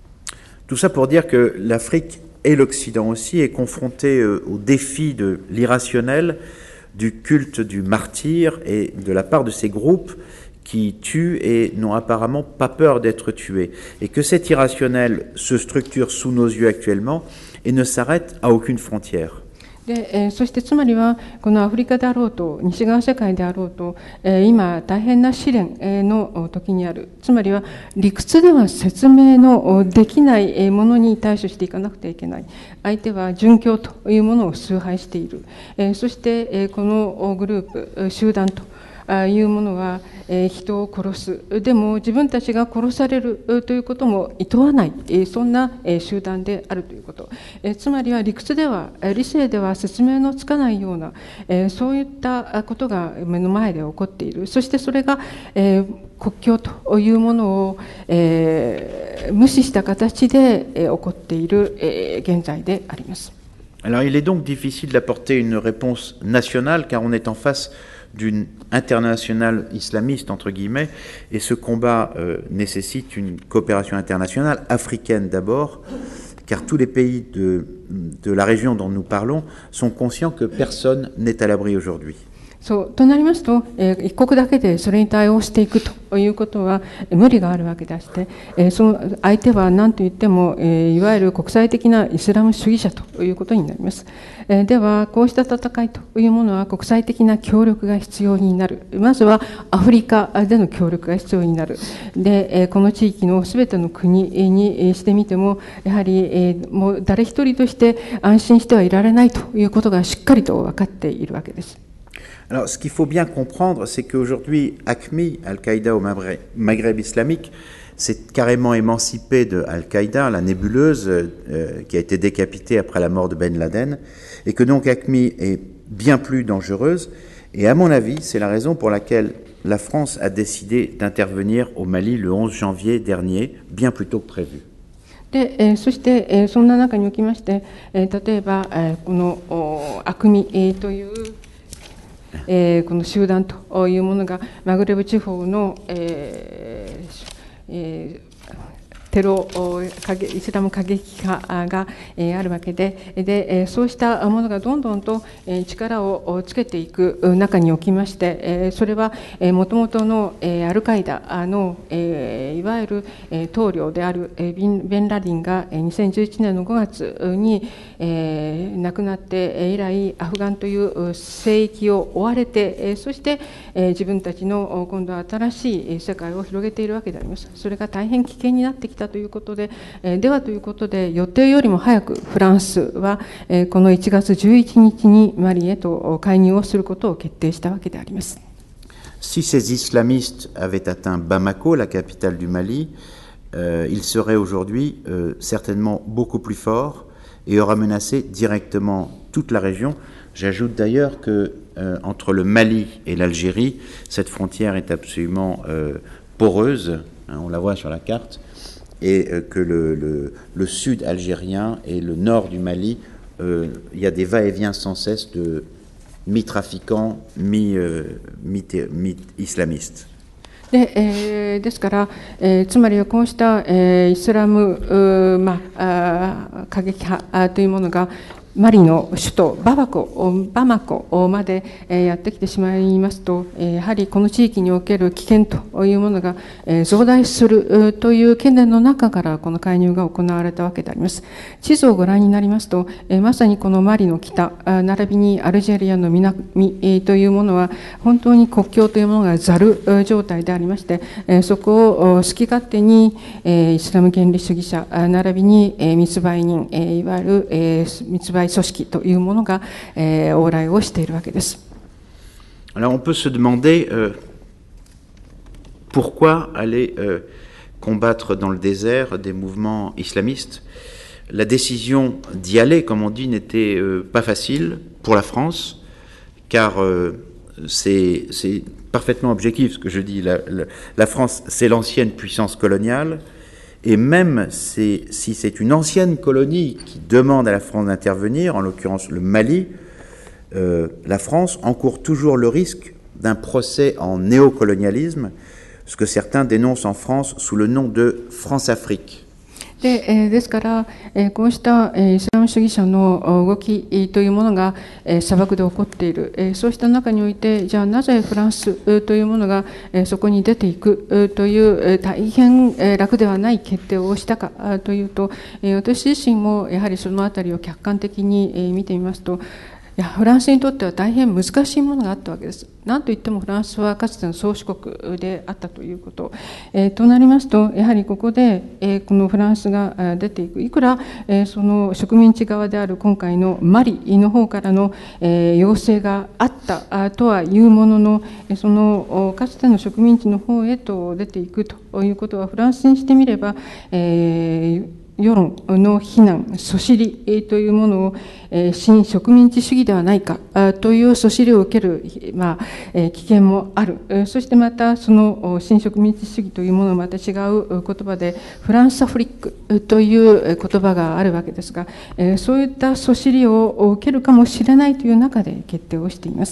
Tout ça pour dire que l'Afrique et l'Occident aussi est confronté au défi de l'irrationnel, du culte du martyr et de la part de ces groupes qui tuent et n'ont apparemment pas peur d'être tués. Et que cet irrationnel se structure sous nos yeux actuellement et ne s'arrête à aucune frontière. でえー、そしてつまりはこのアフリカであろうと西側世界であろうと、えー、今大変な試練の時にある。つまりは理屈では説明のできないものに対処していかなくてはいけない。相手は殉教というものを崇拝している。えー、そして、えー、このグループ集団というものは人を殺す。でも自分たちが殺されるということも厭わない、そんな集団であるということ。つまりは理屈では理性では説明のつかないようなそういったことが目の前で起こっている。そしてそれが国境というものを無視した形で起こっている現在であります。 Alors il est donc difficile d'apporter une réponse nationale car on est en face d'une internationale islamiste, entre guillemets, et ce combat euh, nécessite une coopération internationale, africaine d'abord, car tous les pays de, de la région dont nous parlons sont conscients que personne n'est à l'abri aujourd'hui. そうとなりますと、えー、一国だけでそれに対応していくということは無理があるわけでして、えー、その相手は何といっても、えー、いわゆる国際的なイスラム主義者ということになります。えー、ではこうした戦いというものは国際的な協力が必要になる。まずはアフリカでの協力が必要になる。で、えー、この地域のすべての国にしてみてもやはり、えー、もう誰一人として安心してはいられないということがしっかりと分かっているわけです。 Alors, ce qu'il faut bien comprendre, c'est qu'aujourd'hui, A Q M I, Al-Qaïda au Maghreb islamique, s'est carrément émancipé de Al-Qaïda, la nébuleuse euh, qui a été décapitée après la mort de Ben Laden, et que donc A Q M I est bien plus dangereuse. Et à mon avis, c'est la raison pour laquelle la France a décidé d'intervenir au Mali le onze janvier dernier, bien plus tôt que prévu. でえー、そして、えー、そんな中におきまして、えー、例えば、えー、この A Q M I、えー、というえー、この集団というものがマグレブ地方の、えーえーテロイスラム過激派があるわけで、でそうしたものがどんどんと力をつけていく中におきまして、それはもともとのアルカイダのいわゆる統領であるビン・ベンラディンがにせんじゅういちねんのごがつに亡くなって以来、アフガンという聖域を追われて、そして自分たちの今度は新しい世界を広げているわけであります。それが大変危険になってきたということで、ではということで、予定よりも早くフランスはこのいちがつじゅういちにちにマリへと介入をすることを決定したわけであります。 Si ces islamistes avaient atteint Bamako, la capitale du Mali, euh, ils seraient aujourd'hui euh, certainement beaucoup plus forts et auraient menacé directement toute la région. J'ajoute d'ailleurs que euh, entre le Mali et l'Algérie, cette frontière est absolument euh, poreuse, hein, on la voit sur la carte, et euh, que le, le, le sud algérien et le nord du Mali, euh, il y a des va-et-vient sans cesse de mi-trafiquants, mi-islamistes. でえー、ですから、えー、つまりはこうした、えー、イスラム、まあ、過激派というものがマリの首都バマコ、バマコまでやってきてしまいますと、やはりこの地域における危険というものが増大するという懸念の中からこの介入が行われたわけであります。地図をご覧になりますと、まさにこのマリの北、並びにアルジェリアの南というものは、本当に国境というものがざる状態でありまして、そこを好き勝手にイスラム原理主義者、並びに密売人、いわゆる密売組織というものが、えー、往来をしているわけです。 Alors on peut se demander euh, pourquoi aller euh, combattre dans le désert des mouvements islamistes. La décision d'y aller, comme on dit, n'était euh, pas facile pour la France, car euh, c'est, c'est parfaitement objectif ce que je dis. La, la, la France, c'est l'ancienne puissance coloniale. Et même si c'est une ancienne colonie qui demande à la France d'intervenir, en l'occurrence le Mali, euh, la France encourt toujours le risque d'un procès en néocolonialisme, ce que certains dénoncent en France sous le nom de France-Afrique. でえー、ですから、えー、こうした、えー、イスラム主義者の動きというものが、えー、砂漠で起こっている、えー、そうした中において、じゃあなぜフランスというものが、えー、そこに出ていくという、えー、大変、えー、楽ではない決定をしたかというと、えー、私自身もやはりそのあたりを客観的に、えー、見てみますと、いやフランスにとっては大変難しいものがあったわけです。なんといってもフランスはかつての宗主国であったということ、えー、となりますと、やはりここで、えー、このフランスが出ていく、いくら、えー、その植民地側である今回のマリの方からの、えー、要請があったとはいうものの、そのかつての植民地の方へと出ていくということは、フランスにしてみれば、えー世論の非難、そしりというものを、新植民地主義ではないかというそしりを受ける、まあ、危険もある。そしてまた、その新植民地主義というものをまた違う言葉で、フランサフリックという言葉があるわけですが、そういったそしりを受けるかもしれないという中で決定をしています。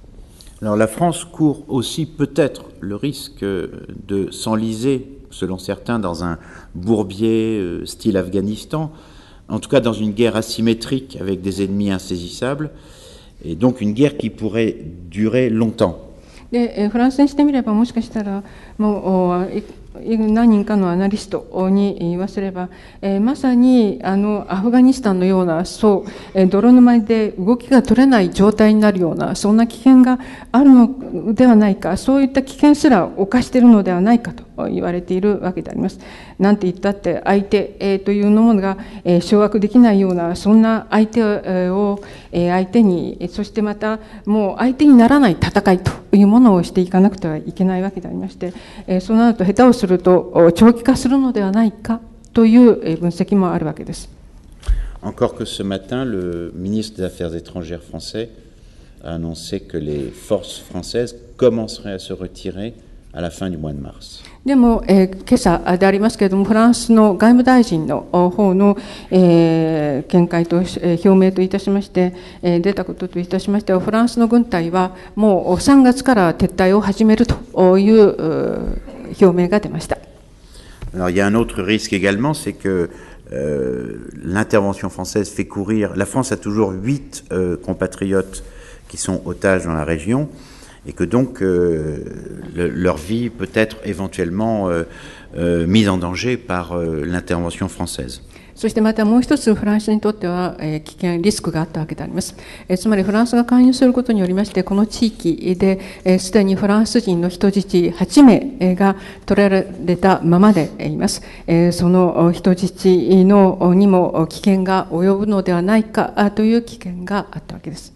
Alors la France court aussi peut-être le risque de s'enliser, selon certains, dans un bourbier euh, style Afghanistan, en tout cas dans une guerre asymétrique avec des ennemis insaisissables, et donc une guerre qui pourrait durer longtemps. でフランスにしてみれば、もしかしたらもう何人かのアナリストに言わせれば、えー、まさにあのアフガニスタンのような、そう、えー、泥沼で動きが取れない状態になるような、そんな危険があるのではないか、そういった危険すら冒しているのではないかと言われているわけであります。なんて言ったって相手、えー、というものが、えー、掌握できないような、そんな相手を、えー、相手に、そしてまたもう相手にならない戦いというものをしていかなくてはいけないわけでありまして、えー、そうなると下手をすると長期化するのではないかという分析もあるわけです。 Encore que ce matin, le ministre des Affaires étrangères français a annoncé que les forces françaises commenceraient à se retirer à la fin du mois de mars. でも、えー、今朝でありますけれども、フランスの外務大臣の方の、えー、見解と、えー、表明といたしまして、えー、出たことといたしましては、フランスの軍隊はもうさんがつから撤退を始めるという表明が出ました。 Alors il y a un autre risque également, c'est que euh, l'intervention française fait courir... La France a toujours huit euh, compatriotes qui sont otages dans la région, et que donc euh, le, leur vie peut être éventuellement euh, euh, mise en danger par euh, l'intervention française. そしてまたもう一つフランスにとっては、えー、危険リスクがあったわけであります、えー、つまりフランスが介入することによりましてこの地域ですで、えー、にフランス人の人質はちめいが取られたままでいます、えー、その人質のにも危険が及ぶのではないかという危険があったわけです。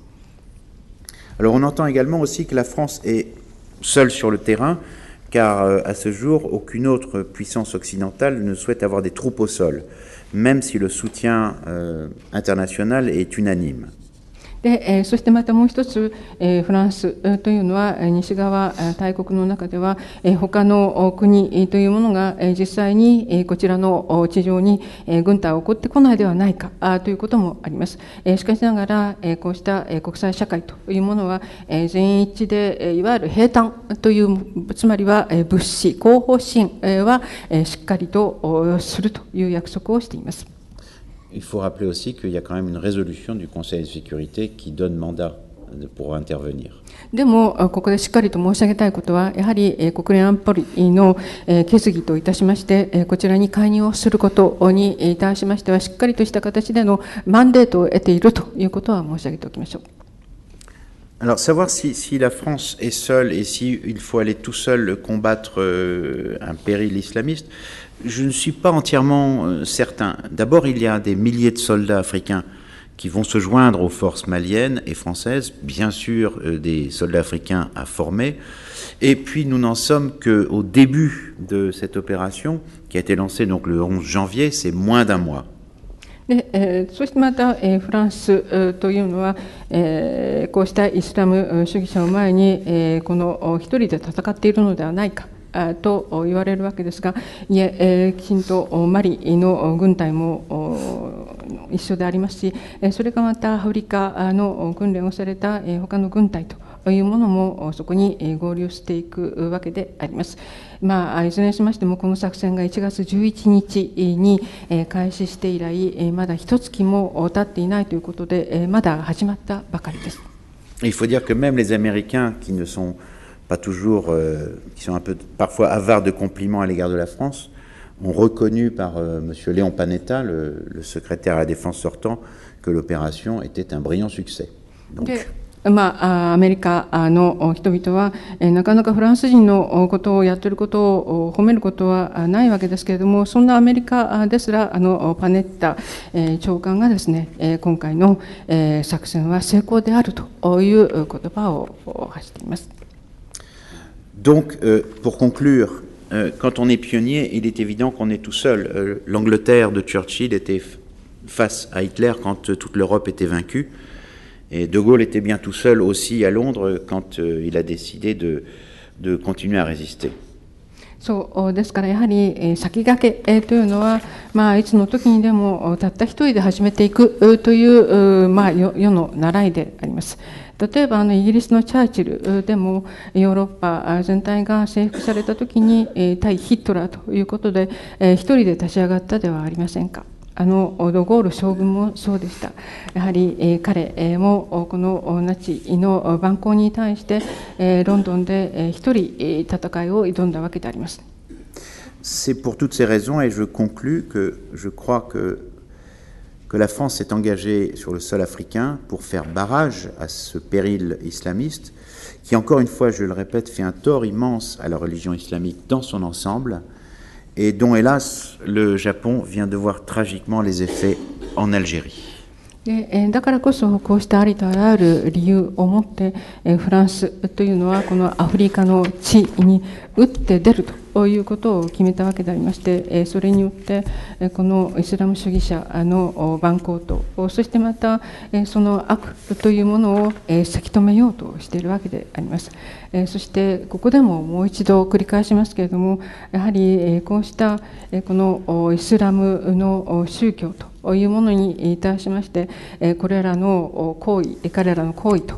Alors on entend également aussi que la France est seule sur le terrain, car euh, à ce jour, aucune autre puissance occidentale ne souhaite avoir des troupes au sol, même si le soutien euh, international est unanime. でえー、そしてまたもう一つ、えー、フランスというのは西側大国の中では、えー、他の国というものが、えー、実際に、えー、こちらの地上に、えー、軍隊を送ってこないではないかあということもあります、えー、しかしながら、えー、こうした、えー、国際社会というものは、えー、全員一致で、えー、いわゆる平坦というつまりは、えー、物資後方支援、えー、は、えー、しっかりとするという約束をしています。 Il faut rappeler aussi qu'il y a quand même une résolution du Conseil de sécurité qui donne mandat pour intervenir. でもここでしっかりと申し上げたいことはやはり国連安保理の決議といたしましてこちらに介入をすることに対しましてはしっかりとした形でのマンデートを得ているということは申し上げておきましょう。 Alors, savoir si, si la France est seule et s'il faut aller tout seul combattre euh, un péril islamiste, je ne suis pas entièrement euh, certain. D'abord, il y a des milliers de soldats africains qui vont se joindre aux forces maliennes et françaises, bien sûr euh, des soldats africains à former. Et puis, nous n'en sommes qu'au début de cette opération qui a été lancée donc, le onze janvier, c'est moins d'un mois. でえー、そしてまた、えー、フランス、えー、というのは、えー、こうしたイスラム主義者を前に、えー、この一人で戦っているのではないかと言われるわけですが、いええー、きちんとマリの軍隊も一緒でありますし、それがまたアフリカの訓練をされた他の軍隊というものもそこに合流していくわけであります。まあ、いずれにしましてもこの作戦がいちがつじゅういちにちに開始して以来まだ一月も経っていないということでまだ始まったばかりです。 Il faut dire que même les Américains qui ne sont pas toujours, euh, qui sont un peu parfois avares de compliments à l'égard de la France, ont reconnu par euh, M. Léon Panetta, le, le secrétaire à la défense sortant, que l'opération était un brillant succès. Donc, まあ、アメリカの人々はなかなかフランス人のことをやっていることを褒めることはないわけですけれども、そんなアメリカですらあのパネッタ長官がですね、今回の作戦は成功であるという言葉を発しています。 Donc, euh, pour conclure, euh, quand on est pionnier, il est évident qu'on est tout seul. Euh, L'Angleterre de Churchill était face à Hitler quand euh, toute l'Europe était vaincue. Et De Gaulle était bien tout seul aussi à Londres quand euh, il a décidé de, de continuer à résister. そうですからやはり先駆けというのは、まあ、いつの時にでもたった一人で始めていくという、まあ、世の習いであります。例えばあのイギリスのチャーチルでもヨーロッパ全体が征服された時に対ヒトラーということで一人で立ち上がったではありませんか。あのドゴール将軍もそうでした。やはり彼もこのナチの蛮行に対してロンドンで一人戦いを挑んだわけであります。 C'est pour toutes ces raisons et je conclus que je crois que que la France s'est engagée sur le sol africain pour faire barrage à ce péril islamiste qui, encore une fois, je le répète, fait un tort immense à la religion islamique dans son ensemble et dont, hélas, le Japon vient de voir tragiquement les effets en Algérie. でだからこそこうしたありとあらゆる理由をもってフランスというのはこのアフリカの地に打って出るということを決めたわけでありまして、それによってこのイスラム主義者の蛮行とそしてまたその悪というものをせき止めようとしているわけであります。そしてここでももう一度繰り返しますけれども、やはりこうしたこのイスラムの宗教というものに対しましてこれらの行為彼らの行為と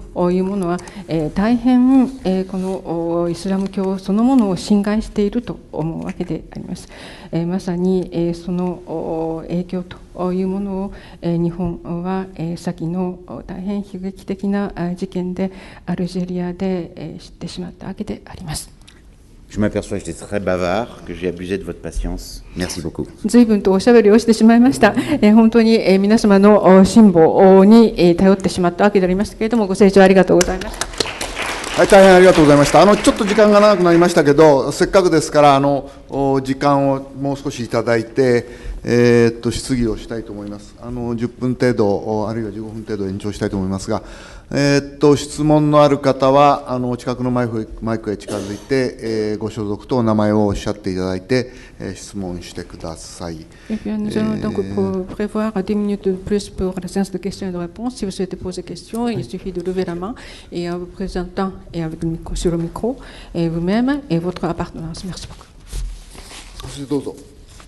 いうものは、えー、大変、えー、このイスラム教そのものを侵害していると思うわけであります。えー、まさに、えー、その影響というものを、えー、日本は、えー、先の大変悲劇的な事件でアルジェリアで、えー、知ってしまったわけであります。 Je m'aperçois que j'étais très bavard, que j'ai abusé de votre patience. Merci beaucoup. 随分とおしゃべりをしてしまいました。えー、本当に、えー、皆様の辛抱に、えー、頼ってしまったわけでありますけれども、ご清聴ありがとうございます。 はい、大変ありがとうございました。あのちょっと時間が長くなりましたけど、せっかくですから、あの時間をもう少しいただいて、えー、っと質疑をしたいと思います。あのじゅっぷん程度、あるいはじゅうごふん程度延長したいと思いますが、えー、っと質問のある方は、あの近くのマイクマイクへ近づいて、えー、ご所属とお名前をおっしゃっていただいて、えー、質問してください。 Eh bien, nous allons donc prévoir dix minutes de plus pour la séance de questions et de réponses. Si vous souhaitez poser question, il suffit de lever la main et en vous présentant et avec le micro, sur le micro, et vous-même et votre appartenance. Merci beaucoup. そしてどうぞ。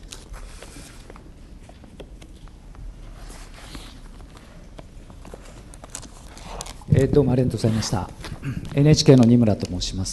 えー、どうもありがとうございました。エヌエイチケー の二村と申します。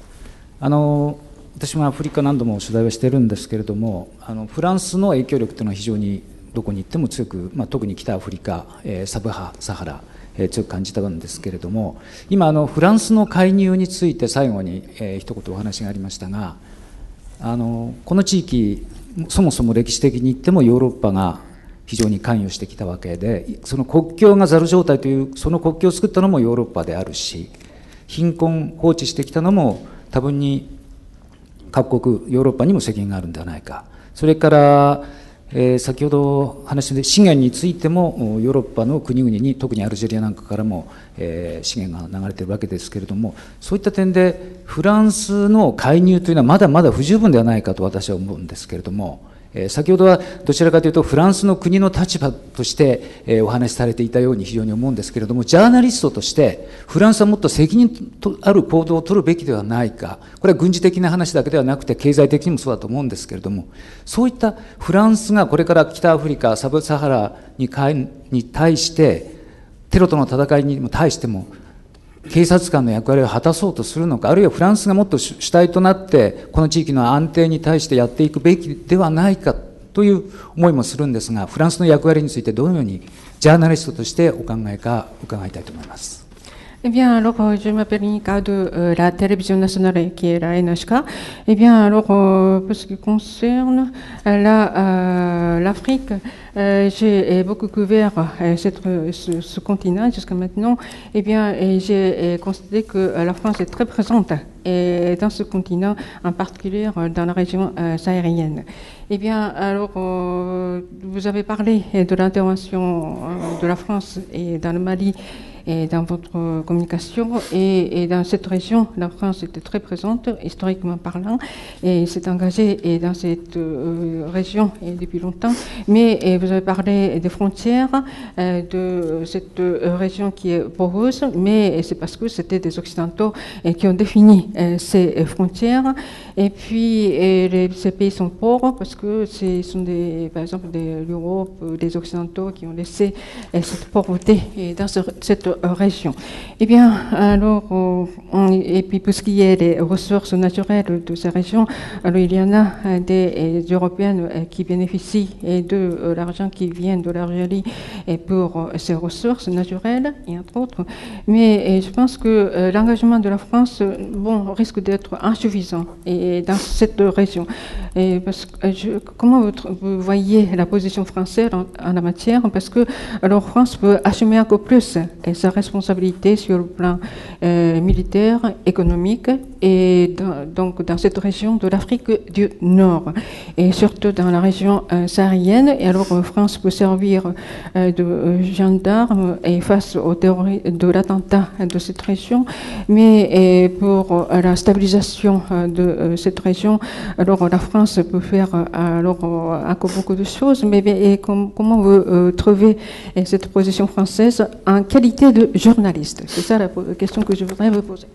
あの私もアフリカ何度も取材をしているんですけれども、あのフランスの影響力というのは非常にどこに行っても強く、まあ、特に北アフリカ、えー、サブハサハラ、えー、強く感じたんですけれども、今あのフランスの介入について最後に、えー、一言お話がありましたが、あのこの地域そもそも歴史的に言ってもヨーロッパが非常に関与してきたわけで、その国境がザル状態というその国境を作ったのもヨーロッパであるし、貧困放置してきたのも多分に各国ヨーロッパにも責任があるんではないか。それから、えー、先ほど話で資源についてもヨーロッパの国々に、特にアルジェリアなんかからも、えー、資源が流れているわけですけれども、そういった点でフランスの介入というのはまだまだ不十分ではないかと私は思うんですけれども、えー、先ほどはどちらかというとフランスの国の立場として、えー、お話しされていたように非常に思うんですけれども、ジャーナリストとしてフランスはもっと責任とある行動を取るべきではないか。これは軍事的な話だけではなくて経済的にもそうだと思うんですけれども、そういったフランスがこれから北アフリカサブサハラにに対してテロとの戦いにも対しても警察官の役割を果たそうとするのか、あるいはフランスがもっと主体となってこの地域の安定に対してやっていくべきではないかという思いもするんですが、フランスの役割についてどのようにジャーナリストとしてお考えか伺いたいと思います。 Eh bien, alors, je m'appelle Nika de euh, la télévision nationale qui est la N H K. Eh bien, alors, euh, pour ce qui concerne euh, la, euh, l'Afrique, euh, j'ai beaucoup couvert euh, cette, ce, ce continent jusqu'à maintenant. Eh bien, et j'ai constaté que euh, la France est très présente et dans ce continent, en particulier euh, dans la région euh, saharienne. Eh bien, alors, euh, vous avez parlé de l'intervention euh, de la France et dans le Mali et dans votre communication, et, et dans cette région, la France était très présente, historiquement parlant, et s'est engagée et dans cette euh, région et depuis longtemps. Mais et vous avez parlé des frontières euh, de cette euh, région qui est poreuse, mais c'est parce que c'était des Occidentaux et qui ont défini euh, ces frontières. Et puis, et les, ces pays sont pauvres parce que ce sont des, par exemple de l'Europe, des Occidentaux qui ont laissé euh, cette pauvreté et dans ce, cette région. Eh bien, alors, on, et puis pour ce qui est des ressources naturelles de ces régions, alors il y en a des, des Européennes qui bénéficient de l'argent qui vient de l'Algérie pour ces ressources naturelles, et entre autres. Mais je pense que l'engagement de la France, bon, risque d'être insuffisant et dans cette région. Et parce que je, comment vous, vous voyez la position française en, en la matière? Parce que alors France peut assumer encore plus et sa responsabilité sur le plan euh, militaire, économique et dans, donc dans cette région de l'Afrique du Nord et surtout dans la région euh, saharienne. Et alors euh, France peut servir euh, de euh, gendarme et face au terrorisme de l'attentat de cette région, mais et pour euh, la stabilisation euh, de euh, cette région, alors la France peut faire euh, alors euh, encore beaucoup de choses. Mais et, com comment vous euh, trouvez euh, cette position française en qualité de journaliste? C'est ça la question que je voudrais vous poser.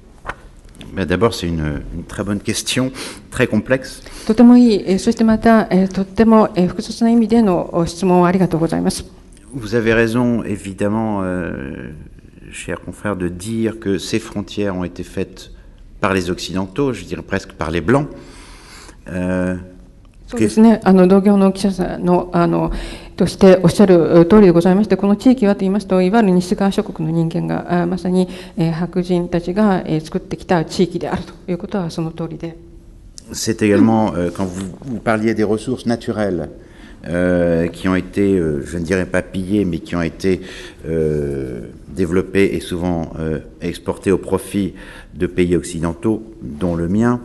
Ben D'abord, c'est une, une très bonne question, très complexe. とてもいい、そしてまた、えー、とても、えー、複雑な意味での質問をありがとうございます。 Vous avez raison, évidemment. Euh, cher confrère, de dire que ces frontières ont été faites par les Occidentaux, je dirais presque par les Blancs. Euh, そうですね、あの同業の記者さんのあのとしておっしゃる通りでございまして、この地域はと言いますと、いわゆる西側諸国の人間があまさに、えー、白人たちが、えー、作ってきた地域であるということはその通りで。 C'est également, euh, quand vous, vous parliez des ressources naturelles euh, qui ont été, euh, je ne dirais pas pillées, mais qui ont été euh, développées et souvent euh, exportées au profit de pays occidentaux, dont le mien,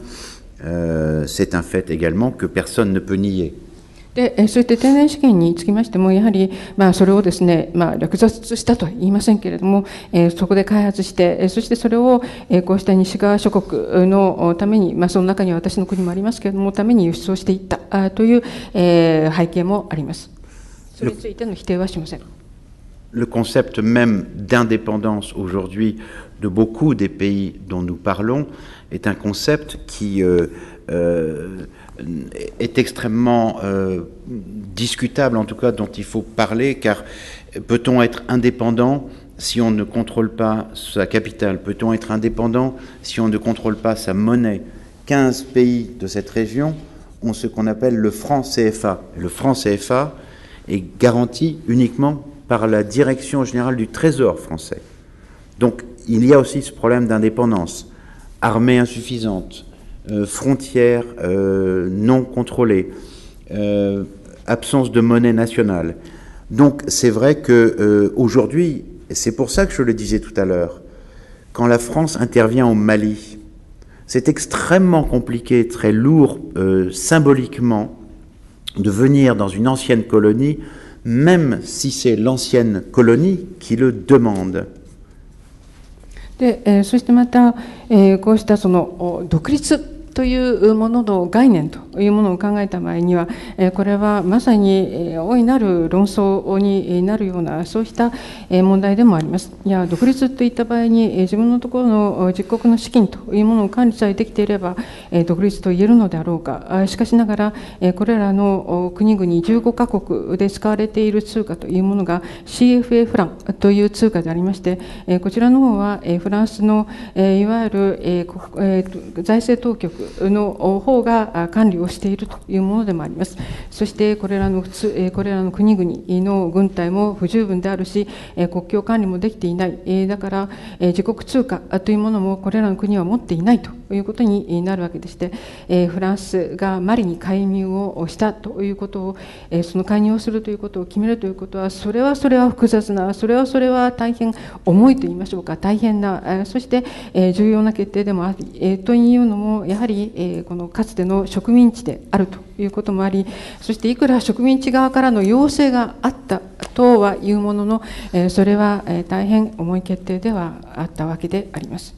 euh, c'est un fait également que personne ne peut nier. でそういった天然資源につきましても、やはり、まあ、それをですね、まあ、略奪したとは言いませんけれども、えー、そこで開発して、そしてそれを、えー、こうした西側諸国のために、まあ、その中には私の国もありますけれども、ために輸出をしていったあという、えー、背景もあります。それについての否定はしません。 Le concept même d'indépendance aujourd'hui de beaucoup des pays dont nous parlons est un concept qui euh, euh, est extrêmement euh, discutable, en tout cas dont il faut parler, car peut-on être indépendant si on ne contrôle pas sa capitale? Peut-on être indépendant si on ne contrôle pas sa monnaie? quinze pays de cette région ont ce qu'on appelle le franc C F A. Le franc C F A est garanti uniquement par la Direction générale du Trésor français. Donc il y a aussi ce problème d'indépendance, armée insuffisante, euh, frontières euh, non contrôlées, euh, absence de monnaie nationale. Donc c'est vrai que euh, aujourd'hui, c'est pour ça que je le disais tout à l'heure, quand la France intervient au Mali, c'est extrêmement compliqué, très lourd euh, symboliquement de venir dans une ancienne colonie, même si c'est l'ancienne colonie qui le demande. で、えー、そしてまた、えー、こうしたその独立というものの概念というものを考えた場合には、これはまさに大いなる論争になるようなそうした問題でもあります。いや、独立といった場合に自分のところの自国の資金というものを管理さえできていれば独立と言えるのであろうか。しかしながらこれらの国々じゅうごカ国で使われている通貨というものが シーエフエー フランという通貨でありまして、こちらの方はフランスのいわゆる財政当局の方が管理をしているというものでもあります。そしてこれらのこれらの国々の軍隊も不十分であるし、国境管理もできていない。だから自国通貨というものもこれらの国は持っていないということになるわけでして、フランスがマリに介入をしたということを、その介入をするということを決めるということは、それはそれは複雑な、それはそれは大変重いと言いましょうか、大変な、そして重要な決定でもあり、というのもやはりこのかつての植民地であるということもあり、そしていくら植民地側からの要請があったとはいうものの、それは大変重い決定ではあったわけであります。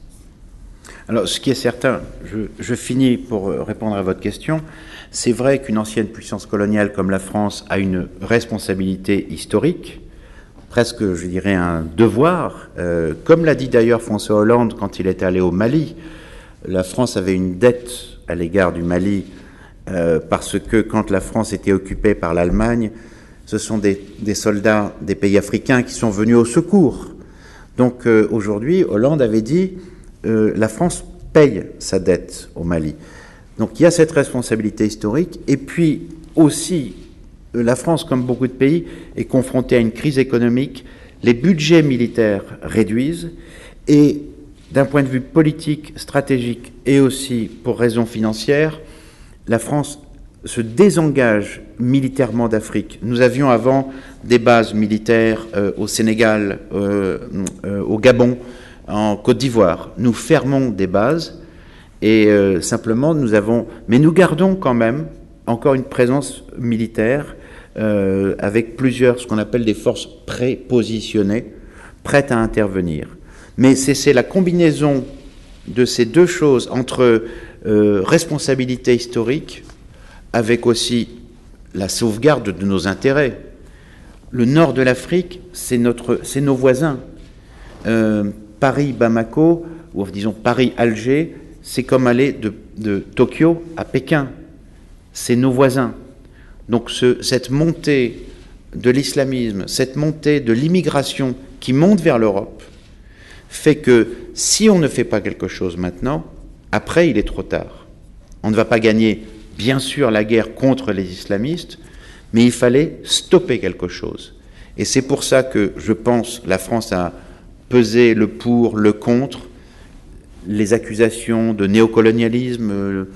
Alors, ce qui est certain, je, je finis pour répondre à votre question, c'est vrai qu'une ancienne puissance coloniale comme la France a une responsabilité historique, presque, je dirais, un devoir, euh, comme l'a dit d'ailleurs François Hollande quand il était allé au Mali. La France avait une dette à l'égard du Mali euh, parce que quand la France était occupée par l'Allemagne, ce sont des, des soldats des pays africains qui sont venus au secours. Donc euh, aujourd'hui, Hollande avait dit euh, la France paye sa dette au Mali. Donc il y a cette responsabilité historique et puis aussi euh, la France, comme beaucoup de pays, est confrontée à une crise économique. Les budgets militaires réduisent et d'un point de vue politique, stratégique et aussi pour raisons financières, la France se désengage militairement d'Afrique. Nous avions avant des bases militaires euh, au Sénégal, euh, euh, au Gabon, en Côte d'Ivoire. Nous fermons des bases et euh, simplement nous avons... Mais nous gardons quand même encore une présence militaire euh, avec plusieurs, ce qu'on appelle des forces prépositionnées, prêtes à intervenir. Mais c'est la combinaison de ces deux choses entre euh, responsabilité historique avec aussi la sauvegarde de nos intérêts. Le nord de l'Afrique, c'est nos voisins. Euh, Paris-Bamako, ou disons Paris-Alger, c'est comme aller de, de Tokyo à Pékin. C'est nos voisins. Donc ce, cette montée de l'islamisme, cette montée de l'immigration qui monte vers l'Europe, fait que si on ne fait pas quelque chose maintenant, après il est trop tard. On ne va pas gagner, bien sûr, la guerre contre les islamistes, mais il fallait stopper quelque chose. Et c'est pour ça que je pense la France a pesé le pour, le contre, les accusations de néocolonialisme,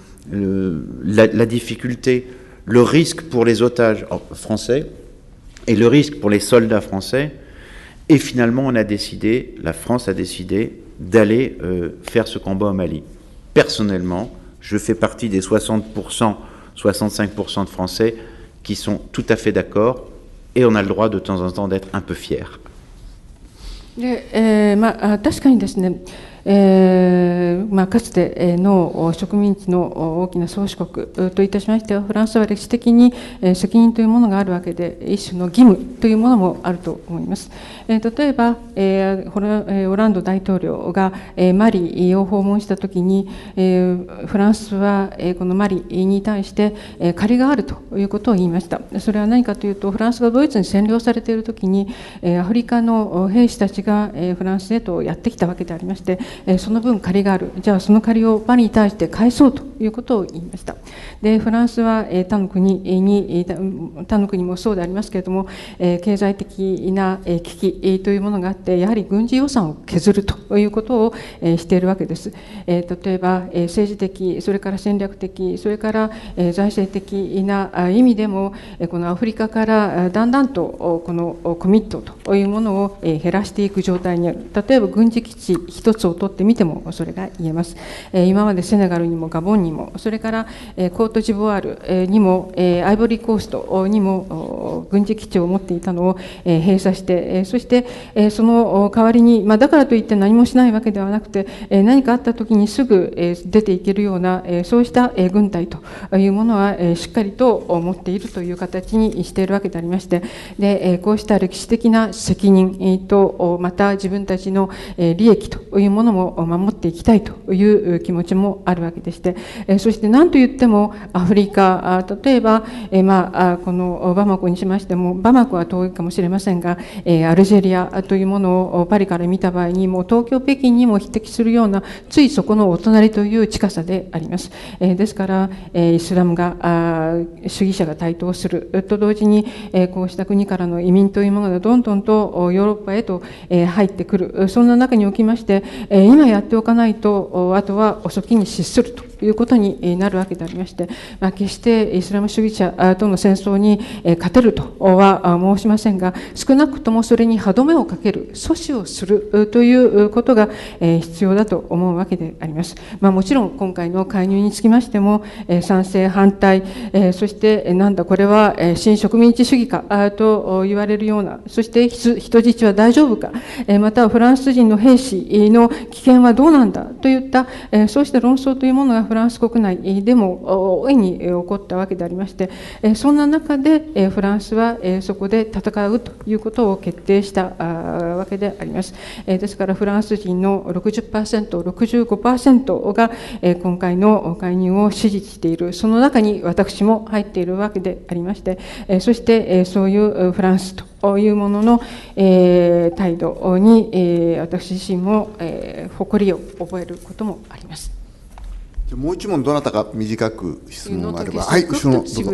le, la, la difficulté, le risque pour les otages français et le risque pour les soldats français. Et finalement, on a décidé, la France a décidé d'aller euh, faire ce combat au Mali. Personnellement, je fais partie des soixante pour cent, soixante-cinq pour cent de Français qui sont tout à fait d'accord, et on a le droit de temps en temps d'être un peu fiers. でえーまあ、確かにですね、えーまあ、かつての植民地の大きな宗主国といたしましては、フランスは歴史的に責任というものがあるわけで、一種の義務というものもあると思います。例えば、オランド大統領がマリを訪問したときに、フランスはこのマリに対して借りがあるということを言いました。それは何かというと、フランスがドイツに占領されているときに、アフリカの兵士たちがフランスへとやってきたわけでありまして、その分借りがある、じゃあその借りをパリに対して返そうということを言いました。でフランスは他の国に他の国もそうでありますけれども、経済的な危機というものがあって、やはり軍事予算を削るということをしているわけです。例えば政治的、それから戦略的、それから財政的な意味でも、このアフリカからだんだんとこのコミットというものを減らしていく状態にある。例えば軍事基地一つを取ってみてもそれが言えます。今までセネガルにもガボンにも、それからコートジボワールにもアイボリーコーストにも軍事基地を持っていたのを閉鎖して、そしてその代わりに、まあ、だからといって何もしないわけではなくて、何かあった時にすぐ出ていけるような、そうした軍隊というものはしっかりと持っているという形にしているわけでありまして、でこうした歴史的な責任と、また自分たちの利益というものも守っていきたいという気持ちもあるわけでして、そして何と言ってもアフリカ、例えば、まあ、このバマコにしましても、バマコは遠いかもしれませんが、アルジェリアというものをパリから見た場合に、もう東京、北京にも匹敵するような、ついそこのお隣という近さであります。ですから、イスラムが、主義者が台頭すると同時に、こうした国からの移民というものがどんどんとヨーロッパへと入ってくる、そんな中におきまして、今やっておかないと、あとは遅きに失するということになるわけでありまして、まあ、決してイスラム主義者との戦争に勝てるとは申しませんが、少なくともそれに歯止めをかける、阻止をするということが必要だと思うわけであります。まあ、もちろん今回の介入につきましても、賛成、反対、そしてなんだこれは新植民地主義かと言われるような、そして人質は大丈夫か、またはフランス人の兵士の危険はどうなんだといった、そうした論争というものがフランス国内でも大いに起こったわけでありまして、そんな中でフランスはそこで戦うということを決定したわけであります。ですからフランス人の ろくじゅっパーセント、ろくじゅうごパーセント が今回の介入を支持している、その中に私も入っているわけでありまして、そしてそういうフランスというものの態度に私自身も誇りを覚えることもあります。 もう一問、どなたか短く質問があれば。はい、後ろのどうぞ。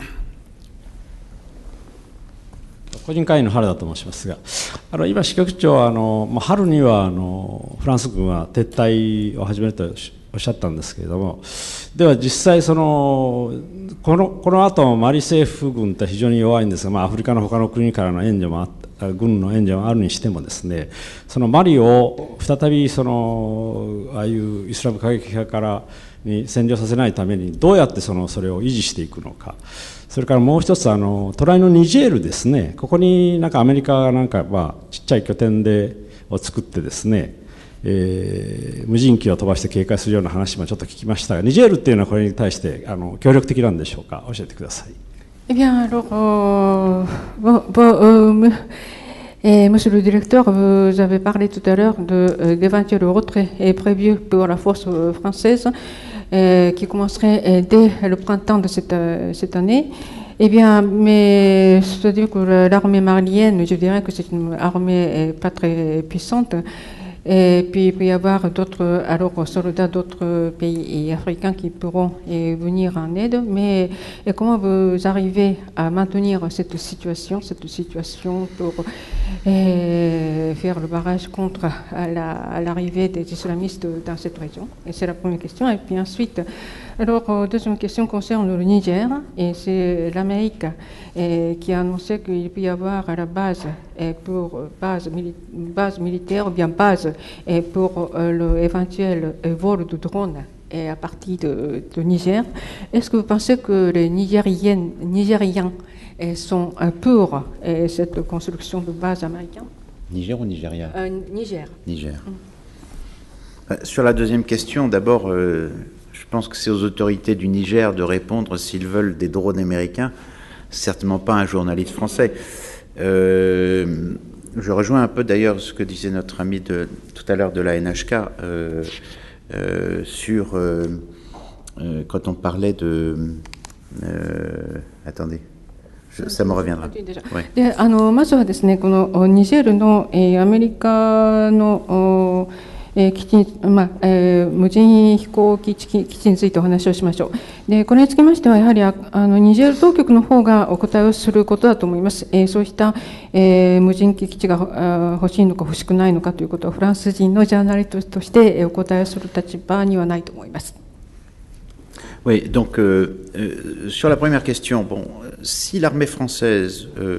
個人会員の原田と申しますが、あの今、支局長はあの、まあ、春にはあのフランス軍は撤退を始めるとおっしゃったんですけれども、では実際その、このこの後マリ政府軍って非常に弱いんですが、まあ、アフリカの他の国からの援助もあった。軍の援助があるにしてもですね、そのマリを再びそのああいうイスラム過激派からに占領させないためにどうやってそのそれを維持していくのか、それからもう一つあの隣のニジェールですね、ここになんかアメリカがなんかまあちっちゃい拠点でを作ってですね、えー、無人機を飛ばして警戒するような話もちょっと聞きましたが、ニジェールっていうのはこれに対してあの協力的なんでしょうか、教えてください。 Eh bien, alors, euh, bon, bon, euh, et Monsieur le directeur, vous avez parlé tout à l'heure de d'éventuels retraits prévus pour la force française euh, qui commencerait dès le printemps de cette, cette année. Eh bien, mais c'est-à-dire que l'armée malienne, je dirais que c'est une armée pas très puissante. Et puis il peut y avoir d'autres alors soldats d'autres pays africains qui pourront eh, venir en aide. Mais et comment vous arrivez à maintenir cette situation, cette situation pour eh, faire le barrage contre à la, à l'arrivée des islamistes dans cette région? Et c'est la première question. Et puis ensuite, alors deuxième question concerne le Niger. Et c'est l'Amérique eh, qui a annoncé qu'il peut y avoir à la base eh, pour base, mili base militaire ou bien base et pour euh, l'éventuel euh, vol de drones et à partir de, de Niger. Est-ce que vous pensez que les Nigériens, Nigériens euh, sont euh, pour euh, cette construction de base américaine? Niger ou Nigeria? euh, Niger. Niger. Mm. Sur la deuxième question, d'abord, euh, je pense que c'est aux autorités du Niger de répondre s'ils veulent des drones américains, certainement pas un journaliste français. Euh, je rejoins un peu d'ailleurs ce que disait notre ami de, tout à l'heure de la N H K euh, euh, sur euh, euh, quand on parlait de euh, attendez je, ça me reviendra. で、あのまずはですね、このニジェールの、えー、アメリカのえー、基地まあえー、無人飛行機基地についてお話をしましょう。でこれにつきましては、やはりああのニジェール当局の方がお答えをすることだと思います。えー、そうした、えー、無人機基地が欲しいのか欲しくないのかということは、フランス人のジャーナリストとしてお答えをする立場にはないと思います。 Oui, donc euh, euh, sur la première question, bon, si l'armée française euh,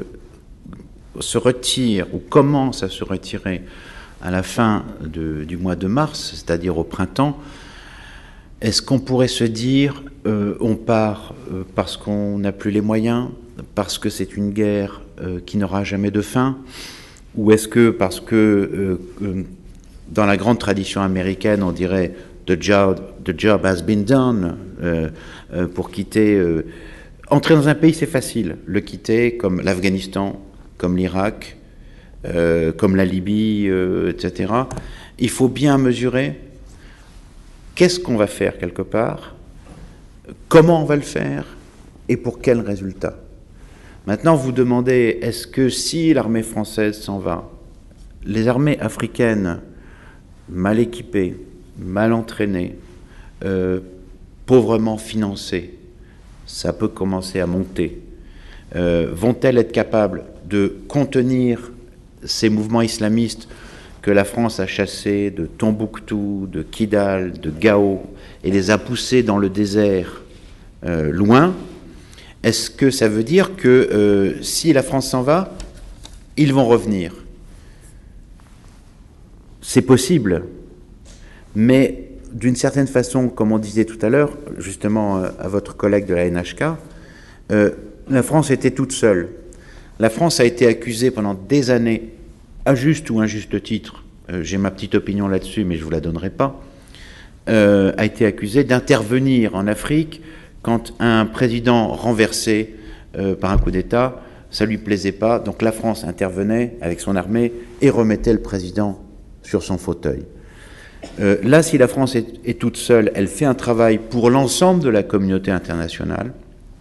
se retire ou commence à se retirer à la fin de, du mois de mars, c'est-à-dire au printemps, est-ce qu'on pourrait se dire euh, on part euh, parce qu'on n'a plus les moyens, parce que c'est une guerre euh, qui n'aura jamais de fin, ou est-ce que parce que euh, euh, dans la grande tradition américaine on dirait the job, the job has been done, euh, euh, pour quitter, euh, entrer dans un pays c'est facile, le quitter comme l'Afghanistan, comme l'Irak, Euh, comme la Libye, euh, et cetera. Il faut bien mesurer qu'est-ce qu'on va faire quelque part, comment on va le faire et pour quel résultat. Maintenant, vous demandez, est-ce que si l'armée française s'en va, les armées africaines mal équipées, mal entraînées, euh, pauvrement financées, ça peut commencer à monter, euh, vont-elles être capables de contenir ces mouvements islamistes que la France a chassés de Tombouctou, de Kidal, de Gao, et les a poussés dans le désert euh, loin? Est-ce que ça veut dire que euh, si la France s'en va, ils vont revenir? C'est possible, mais d'une certaine façon, comme on disait tout à l'heure, justement euh, à votre collègue de la N H K, euh, la France était toute seule. La France a été accusée pendant des années, à juste ou injuste titre, euh, j'ai ma petite opinion là-dessus, mais je ne vous la donnerai pas, euh, a été accusée d'intervenir en Afrique quand un président renversé euh, par un coup d'État, ça ne lui plaisait pas, donc la France intervenait avec son armée et remettait le président sur son fauteuil. Euh, là, si la France est, est toute seule, elle fait un travail pour l'ensemble de la communauté internationale.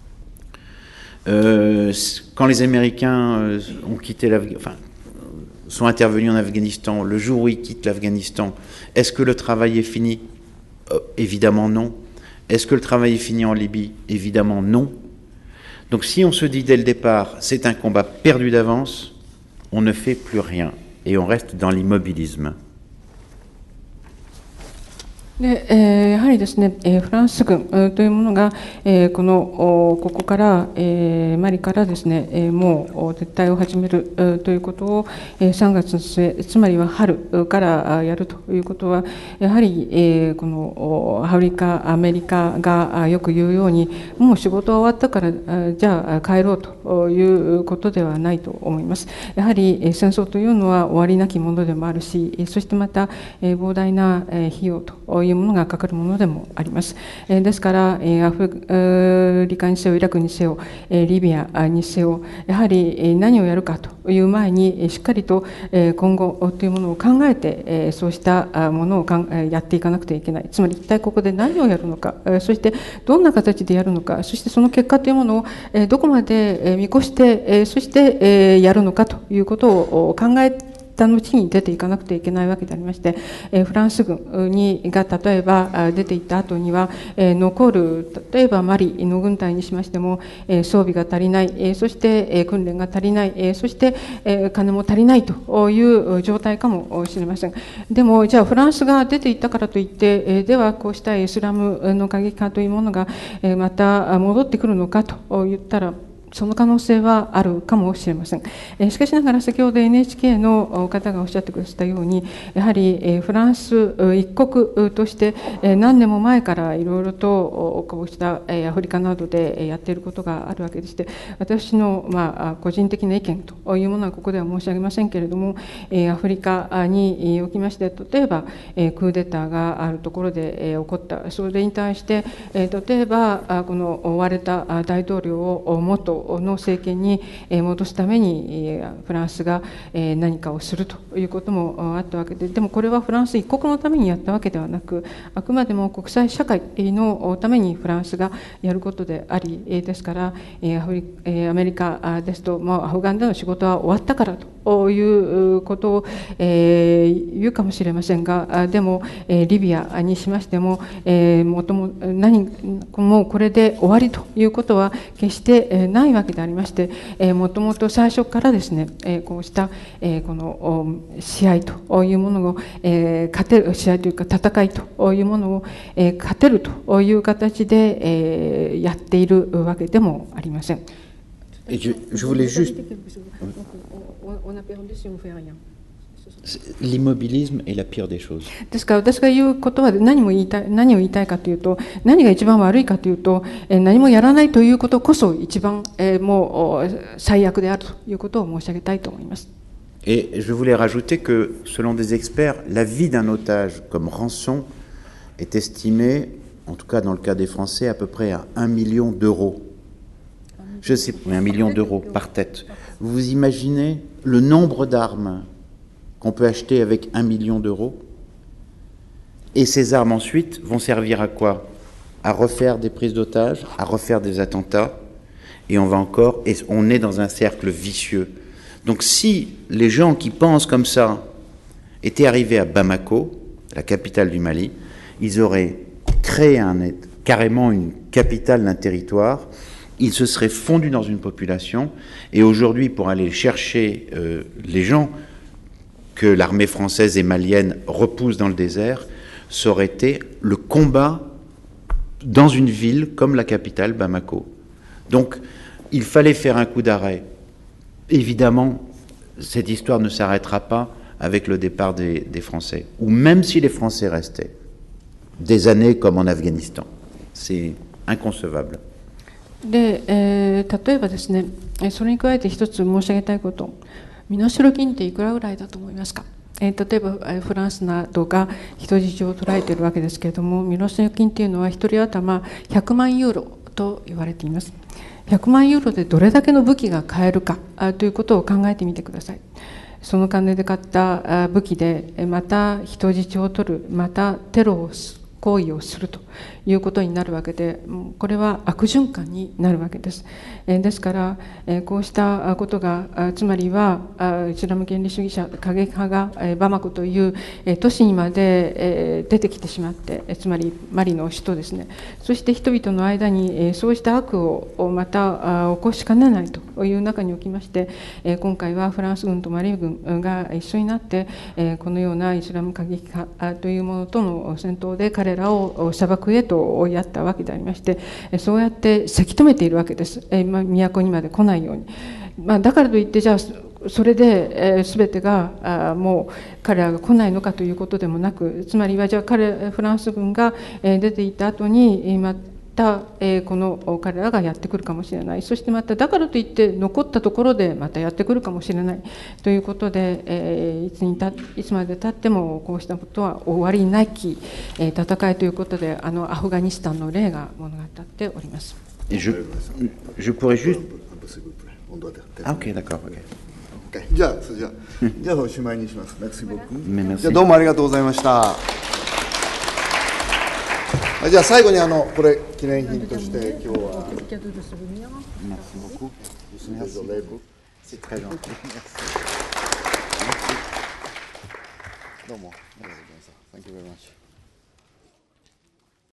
Euh, quand les Américains euh, ont quitté l'Afghanistan, enfin, sont intervenus en Afghanistan, le jour où ils quittent l'Afghanistan, est-ce que le travail est fini? euh, Évidemment non. Est-ce que le travail est fini en Libye? Évidemment non. Donc si on se dit dès le départ, c'est un combat perdu d'avance, on ne fait plus rien et on reste dans l'immobilisme. でえー、やはりですね、えー、フランス軍というものが、えー、このここから、えー、マリからですね、えー、もう撤退を始める、えー、ということを、えー、さんがつの末、つまりは春からやるということは、やはり、えー、このアフリカ、アメリカがよく言うように、もう仕事は終わったから、じゃあ帰ろうということではないと思います。やはり、えー、戦争というのは終わりなきものでもあるし、そしてまた、えー、膨大な、えー、費用というものがかかるものでもあります。えー、ですから、えー、アフリカにせよ、イラクにせよ、えー、リビアにせよ、やはり、えー、何をやるかという前に、しっかりと、えー、今後というものを考えて、えー、そうしたものをかんやっていかなくてはいけない。つまり一体ここで何をやるのか、えー、そしてどんな形でやるのか、そしてその結果というものを、えー、どこまで見越して、えー、そして、えー、やるのかということを考えたた後に出ていかなくてはいけないわけでありまして、えー、フランス軍にが例えば出ていった後には、えー、残る例えばマリの軍隊にしましても、えー、装備が足りない、えー、そして、えー、訓練が足りない、えー、そして、えー、金も足りないという状態かもしれません。でもじゃあフランスが出ていったからといって、えー、ではこうしたイスラムの過激派というものが、えー、また戻ってくるのかと言ったら、その可能性はあるかもしれません。しかしながら先ほど エヌエイチケー の方がおっしゃってくださったように、やはりフランス一国として何年も前からいろいろとこうしたアフリカなどでやっていることがあるわけでして、私のまあ個人的な意見というものはここでは申し上げませんけれども、アフリカにおきまして、例えばクーデターがあるところで起こった、それに対して例えばこの追われた大統領を元の政権に戻すためにフランスが何かをするということもあったわけで、でもこれはフランス一国のためにやったわけではなく、あくまでも国際社会のためにフランスがやることであり、ですからアフリアメリカですと、まあ、アフガンでの仕事は終わったからということを言うかもしれませんが、でもリビアにしましても、もとも何もうこれで終わりということは決してないわけでありまして、もともと最初からですね、こうしたこの試合というものを勝てる、試合というか戦いというものを勝てるという形でやっているわけでもありません。 Et je, je voulais juste... L'immobilisme est la pire des choses. ですから私が言うことは何も言いたい、何を言いたいかというと、何が一番悪いかというと、何もやらないということこそ一番もう最悪であるということを申し上げたいと思います。 Et je voulais rajouter que, selon des experts, la vie d'un otage comme rançon est estimée, en tout cas dans le cas des Français, à peu près à un million d'euros. Je sais pas, un million d'euros par tête. Vous imaginez le nombre d'armes qu'on peut acheter avec un million d'euros? Et ces armes ensuite vont servir à quoi? À refaire des prises d'otages, à refaire des attentats, et on va encore, et on est dans un cercle vicieux. Donc si les gens qui pensent comme ça étaient arrivés à Bamako, la capitale du Mali, ils auraient créé un, carrément une capitale d'un territoire, ils se seraient fondus dans une population, et aujourd'hui, pour aller chercher euh, les gens que l'armée française et malienne repousse dans le désert, ça aurait été le combat dans une ville comme la capitale, Bamako. Donc, il fallait faire un coup d'arrêt. Évidemment, cette histoire ne s'arrêtera pas avec le départ des, des Français, ou même si les Français restaient, des années comme en Afghanistan. C'est inconcevable. で、えー、例えばですね、それに加えて一つ申し上げたいこと、身代金っていくらぐらいだと思いますか？えー、例えばフランスなどが人質を捕らえているわけですけれども、身代金っていうのは一人頭ひゃくまんユーロと言われています。ひゃくまんユーロでどれだけの武器が買えるかということを考えてみてください。その金で買った武器でまた人質を取る、またテロを行為をするということになるわけで、これは悪循環になるわけです。ですからこうしたことが、つまりはイスラム原理主義者過激派がバマコという都市にまで出てきてしまって、つまりマリの首都ですね、そして人々の間にそうした悪をまた起こしかねないという中におきまして、今回はフランス軍とマリ軍が一緒になってこのようなイスラム過激派というものとの戦闘で彼らを砂漠へとやったわけでありまして、そうやってせき止めているわけです。都にまで来ないように。まあ、だからといってじゃあそれで、えー、全てがあもう彼らが来ないのかということでもなく、つまりはじゃあ彼フランス軍が、えー、出ていった後にまた、えー、この彼らがやってくるかもしれない。そしてまただからといって残ったところでまたやってくるかもしれないということで、えー、いつにたいつまでたってもこうしたことは終わりなき、えー、戦いということで、あのアフガニスタンの例が物語っております。 Et je, je pourrais juste... Ah ok, d'accord. Okay. じゃあ、じゃあ、じゃあおしまいにします。Merci beaucoup. じゃあどうもありがとうございました。じゃあ最後にあのこれ記念品として今日は。 Merci beaucoup. C'est très gentil. Merci. どうもありがとうございました。Thank you very much.